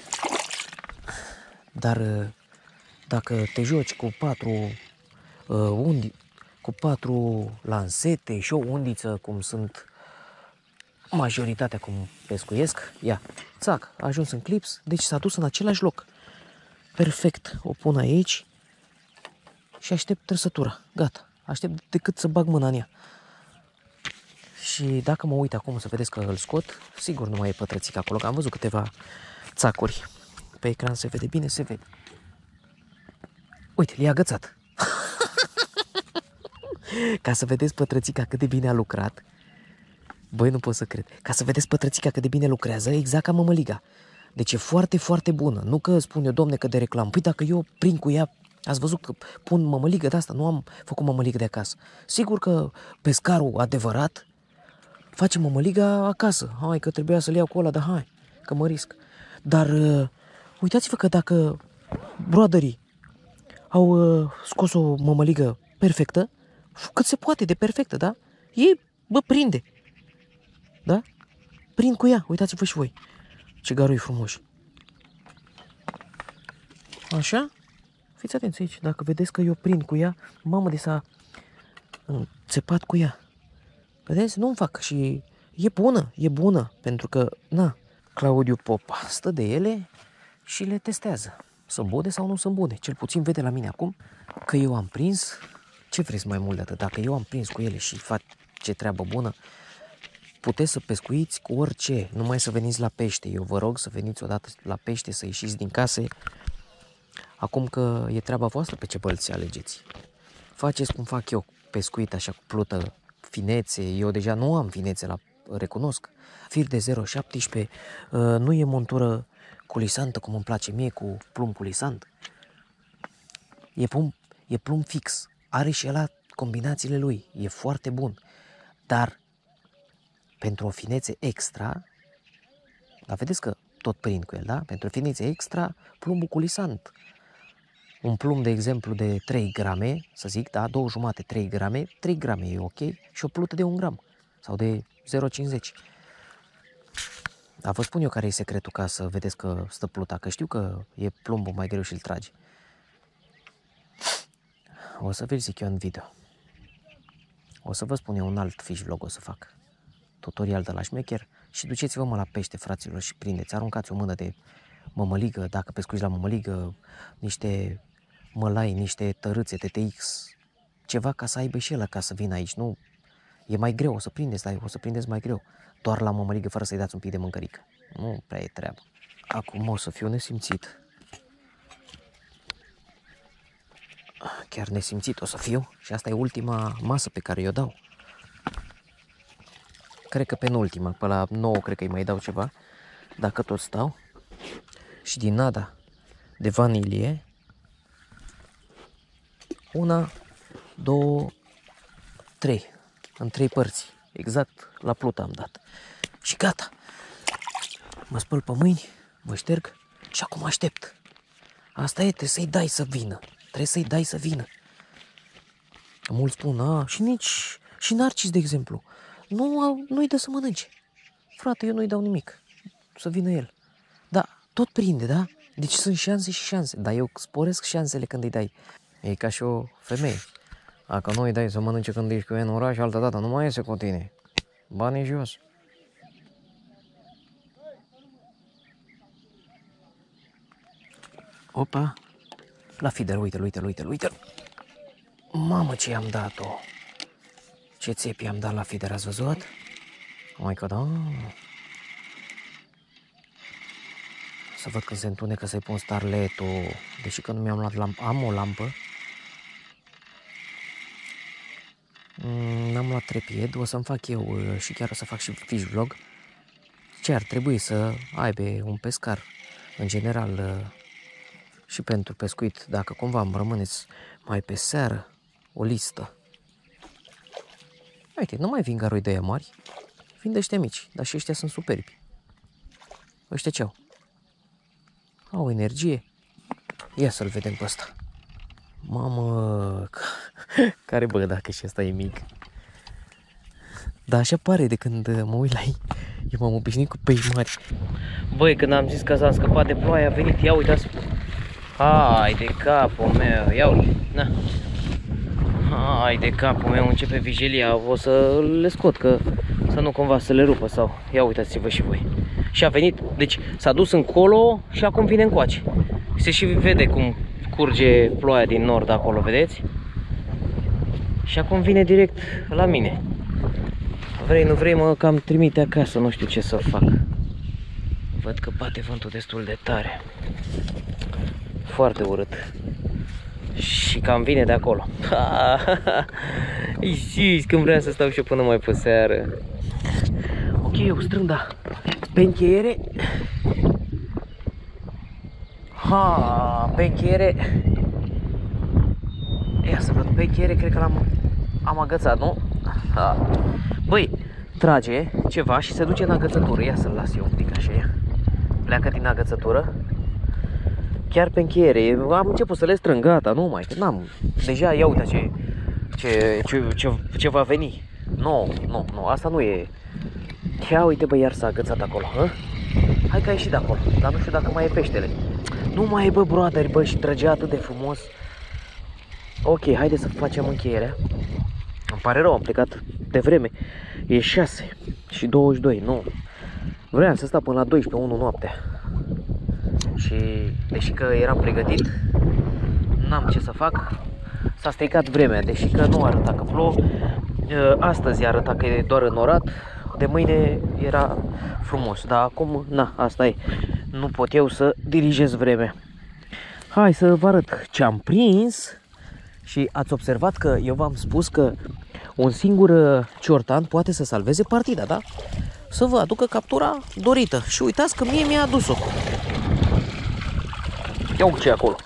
Dar dacă te joci cu patru uh, undi, cu patru lansete și o undiță, cum sunt majoritatea cum pescuiesc, ia, țac, a ajuns în clips, deci s-a dus în același loc. Perfect, o pun aici și aștept trăsătura. Gata, aștept decât să bag mâna în ea. Și dacă mă uit acum să vedeți că îl scot, sigur nu mai e pătrățică acolo, că am văzut câteva țacuri. Pe ecran se vede bine, se vede. Uite, i-a agățat. Ca să vedeți pătrățica cât de bine a lucrat. Băi, nu pot să cred. Ca să vedeți pătrățica cât de bine lucrează, exact ca mămăliga. Deci e foarte, foarte bună. Nu că spun eu, domne, că de reclam. Păi dacă eu prind cu ea, ați văzut că pun mămăligă de asta, nu am făcut mămăligă de acasă. Sigur că pescarul adevărat face mămăliga acasă. Hai că trebuia să-l iau cu ăla, dar hai, că mă risc. Dar uh, uitați-vă că dacă broaderii au uh, scos o mămăligă perfectă, cât se poate de perfectă, da? E Bă, prinde! Da? Prind cu ea, uitați-vă și voi. Ce garoi frumoși. Așa? Fiți atenți aici, dacă vedeți că eu prind cu ea, mamă de s-a țepat cu ea. Vedeți? Nu-mi fac și e bună, e bună, pentru că, na, Claudiu Popa stă de ele și le testează. Sunt bune sau nu sunt bune? Cel puțin vede la mine acum că eu am prins. Ce vreți mai mult de atât? Dacă eu am prins cu ele și fac ce treabă bună, puteți să pescuiți cu orice, numai să veniți la pește. Eu vă rog să veniți odată la pește, să ieșiți din case. Acum că e treaba voastră pe ce bălți alegeți. Faceți cum fac eu, pescuit așa cu plută, finețe. Eu deja nu am finețe, la recunosc. Fir de zero virgulă șaptesprezece, nu e montură culisantă cum îmi place mie, cu plumb culisant. E plumb, e plumb fix. Are și ăla combinațiile lui. E foarte bun. Dar pentru o finețe extra, dar vedeți că tot prind cu el, da? Pentru o finețe extra, plumbul culisant. Un plumb, de exemplu, de trei grame, să zic, da, două jumate, trei grame, trei grame e ok, și o plută de un gram sau de zero virgulă cincizeci. Dar vă spun eu care e secretul ca să vedeți că stă pluta, că știu că e plumbul mai greu și îl trage. O să vi-l zic eu în video. O să vă spun eu un alt fish vlog o să fac. Tutorial de la șmecher și duceți-vă mă la pește, fraților, și prindeți. Aruncați o mână de mămăligă, dacă pescuiți la mămăligă, niște mălai, niște tărâțe, T T X, ceva ca să aibă și el ca să vină aici. Nu, e mai greu, o să prindeți, dar o să prindeți mai greu. Doar la mămăligă, fără să-i dați un pic de mâncărică. Nu prea e treabă. Acum o să fiu nesimțit. Chiar nesimțit o să fiu și asta e ultima masă pe care eu dau. Cred că penultima, pe la nouă cred că îi mai dau ceva, dacă tot stau. Și din nada de vanilie, una, două, trei, în trei părți, exact la plută am dat. Și gata, mă spăl pe mâini, mă șterg și acum aștept. Asta e, trebuie să-i dai să vină, trebuie să-i dai să vină. Mulți spun, a, și nici, și Narcis, de exemplu, nu, nu-i dă să mănânce. Frate, eu nu-i dau nimic, să vină el. Da, tot prinde, da? Deci sunt șanse și șanse, dar eu sporesc șansele când îi dai. E ca și o femeie. Dacă nu îi dai să mănânce când ești cu ea în oraș, altă dată nu mai iese cu tine. Banii jos. Opa! La feeder, uite-l, uite-l, uite-l, uite-l. Mamă, ce i-am dat-o! Ce țepi i-am dat la feeder, ați văzut? Mai că da! Să văd când se întunecă să-i pun starletul, deși că nu mi-am luat lampă. Am o lampă. N-am luat trepied, o să-mi fac eu și chiar o să fac și fish vlog. Ce ar trebui să aibă un pescar, în general, și pentru pescuit, dacă cumva îmi rămâneți mai pe seară, o listă. Uite, nu mai vin garoi de aia mari, vin de ăștia mici, dar și ăștia sunt superbi. Ăștia ce-au? Au energie. Ia să-l vedem pe ăsta. Mamă, care bă, dacă și ăsta e mic. Dar așa pare de când mă uit la ei. Eu m-am obișnuit cu pei mari. Băi, când am zis că s-am scăpat de ploaie, a venit, ia uitați. Hai de capul meu, ia uite, na. Hai de capul meu, începe vigilia, o să le scot, că să nu cumva să le rupă sau. Ia uitați-vă și voi. Și a venit, deci s-a dus încolo și acum vine încoace. Se și vede cum curge ploaia din nord acolo, vedeți? Și acum vine direct la mine. Vrei, nu vrei, mă cam trimite acasă, nu știu ce să fac. Văd că bate vântul destul de tare. Foarte urât. Și cam vine de acolo. Iiii, când vreau să stau și eu până mai pe seară. Ok, eu strâng, da. Pe încheiere. Ha, pe încheiere. Ia să văd, pe încheiere cred că l-am am agățat, nu? Ha. Băi, trage ceva și se duce în agățătură. Ia să-l las eu un pic așa, ia. Pleacă din agățătură. Chiar pe încheiere. Am început să le strâng, gata, nu mai, că n-am. Deja, ia uite ce, ce, ce, ce, ce va veni. Nu, nu, nu, asta nu e. Ia uite bă, iar s-a agățat acolo, hă? Hai că a ieșit de acolo, dar nu știu dacă mai e peștele. Nu mai e bă, broaderi, bă, și trăgea atât de frumos. Ok, haide să facem încheierea. Îmi pare rău, am plecat de vreme. E șase și douăzeci și doi, nu. Vreau să stau până la douăsprezece, unu noaptea. Și deși că eram pregătit, n-am ce să fac. S-a stricat vremea, deși că nu arăta că plouă. Astăzi arăta că e doar înorat. De mâine era frumos, dar acum, na, asta e. Nu pot eu să dirigez vremea. Hai să vă arăt ce am prins. Și ați observat că eu v-am spus că un singur ciortan poate să salveze partida, da? Să vă aducă captura dorită. Și uitați că mie mi-a adus-o. Ia uite ce acolo.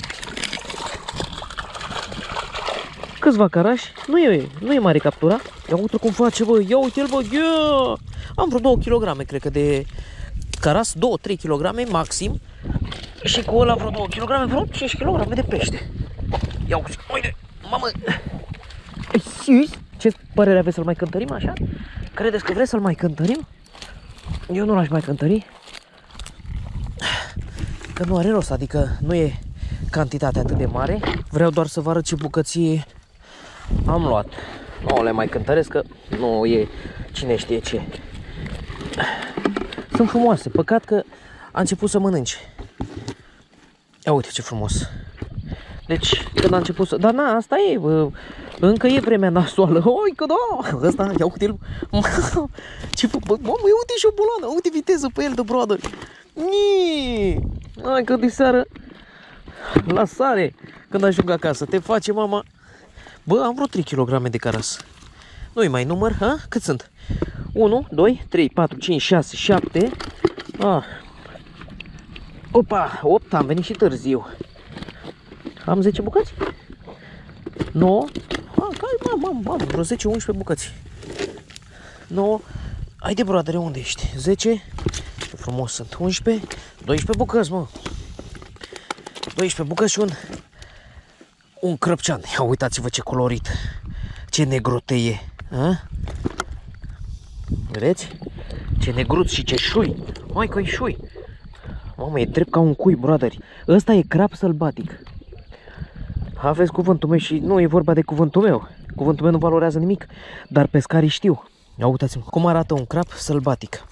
Câțiva carași, nu e, nu e mare captura. Ia uite cum face, bă, ia uite-l, bă, ia! Am vreo două kilograme, cred că, de caras, două trei kilograme maxim. Și cu ăla vreo două kilograme, vreo cinci kilograme de pește. Ia uite, uite, mamă! Ce părere aveți să-l mai cântărim așa? Credeți că vreți să-l mai cântărim? Eu nu l-aș mai cântări. Că nu are rost, adică nu e cantitatea atât de mare. Vreau doar să vă arăt ce bucăție am luat. Nu le mai cântăresc că nu e cine știe ce. Sunt frumoase, păcat că a început să mănânce. Ia uite ce frumos. Deci când a început să... Dar na, asta e, încă e vremea nasoală. Oi că da, ăsta, ia uite-l. Ce fă, bă, mamă, ia uite și o bulană, uite viteză pe el de broadă. Nii! Hai că de seară la sare, când ajung acasă, te face mama. Bă, am vreo trei kilograme de caras. Nu-i mai număr, ha? Cât sunt? unu, doi, trei, patru, cinci, șase, șapte. Ah. Opa, opt, am venit și târziu. Am zece bucăți? nouă. Ah, mam, mam, mam, vreo zece unsprezece bucăți. nouă. Haide, broadere, unde ești? zece. Ce frumos sunt. unsprezece. doisprezece bucăți, mă. doisprezece bucăți și un un crăpcean. Ia uitați-vă ce colorit. Ce negrote e. A? Vedeți? Ce negruț și ce șui. Mai că e șui. Mamă, e drept ca un cui, broaderi. Ăsta e crab sălbatic. Aveți cuvântul meu și nu e vorba de cuvântul meu. Cuvântul meu nu valorează nimic, dar pescarii știu. Ia uitați-mă cum arată un crab sălbatic.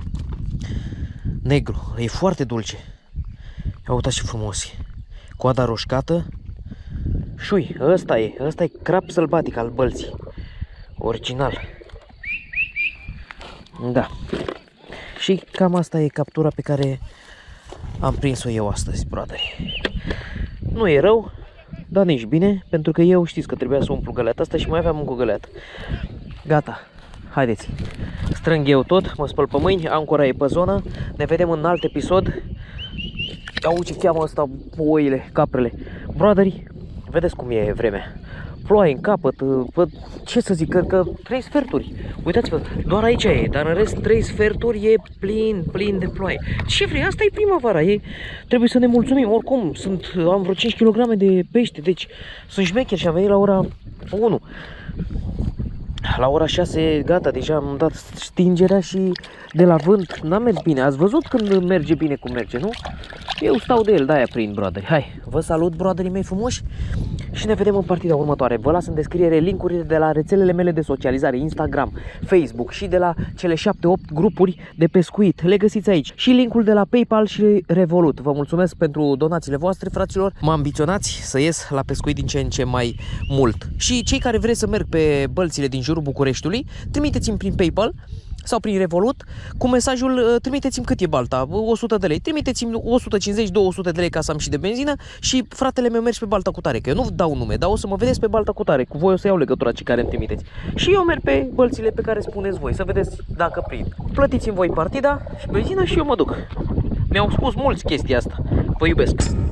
Negru, e foarte dulce. Ia uitați ce frumos e. Coada roșcată. Șui, ăsta e, ăsta e crab sălbatic al Bălții. Original. Da. Și cam asta e captura pe care am prins-o eu astăzi, broaderi. Nu e rău, dar nici bine, pentru că eu știți că trebuia să umplu găleata asta și mai aveam încă o găleată. Gata, haideți. Strâng eu tot, mă spăl pe mâini, ancora e pe zonă. Ne vedem în alt episod. Au ce cheamă asta oile, caprele. Broaderi, vedeți cum e vremea. Ploaie în capăt, ce să zic, că, că trei sferturi. Uitați-vă, doar aici e, dar în rest trei sferturi e plin, plin de ploaie. Ce vrei, asta e primăvara, e, trebuie să ne mulțumim, oricum, sunt, am vreo cinci kilograme de pește, deci sunt șmecher și am venit la ora unu. La ora șase, gata, deja am dat stingerea și de la vânt n-a mers bine. Ați văzut când merge bine cum merge, nu? Eu stau de el, de-aia prind, broaderi. Hai, vă salut, broaderii mei frumoși, și ne vedem în partida următoare. Vă las în descriere linkurile de la rețelele mele de socializare, Instagram, Facebook și de la cele șapte opt grupuri de pescuit. Le găsiți aici. Și linkul de la PayPal și Revolut. Vă mulțumesc pentru donațiile voastre, fraților. Mă ambiționați să ies la pescuit din ce în ce mai mult. Și cei care vreți să merg pe bălțile din jurul Bucureștiului, trimiteți-mi prin PayPal sau prin Revolut cu mesajul: trimiteți-mi cât e balta, o sută de lei, trimiteți-mi o sută cincizeci două sute de lei ca să am și de benzină și fratele meu merge pe balta cu tare, că eu nu dau nume, dar o să mă vedeți pe balta cu tare, cu voi o să iau legătura cei care îmi trimiteți. Și eu merg pe bălțile pe care spuneți voi, să vedeți dacă prind. Plătiți-mi voi partida și benzina și eu mă duc. Mi-au spus mulți chestia asta. Vă iubesc!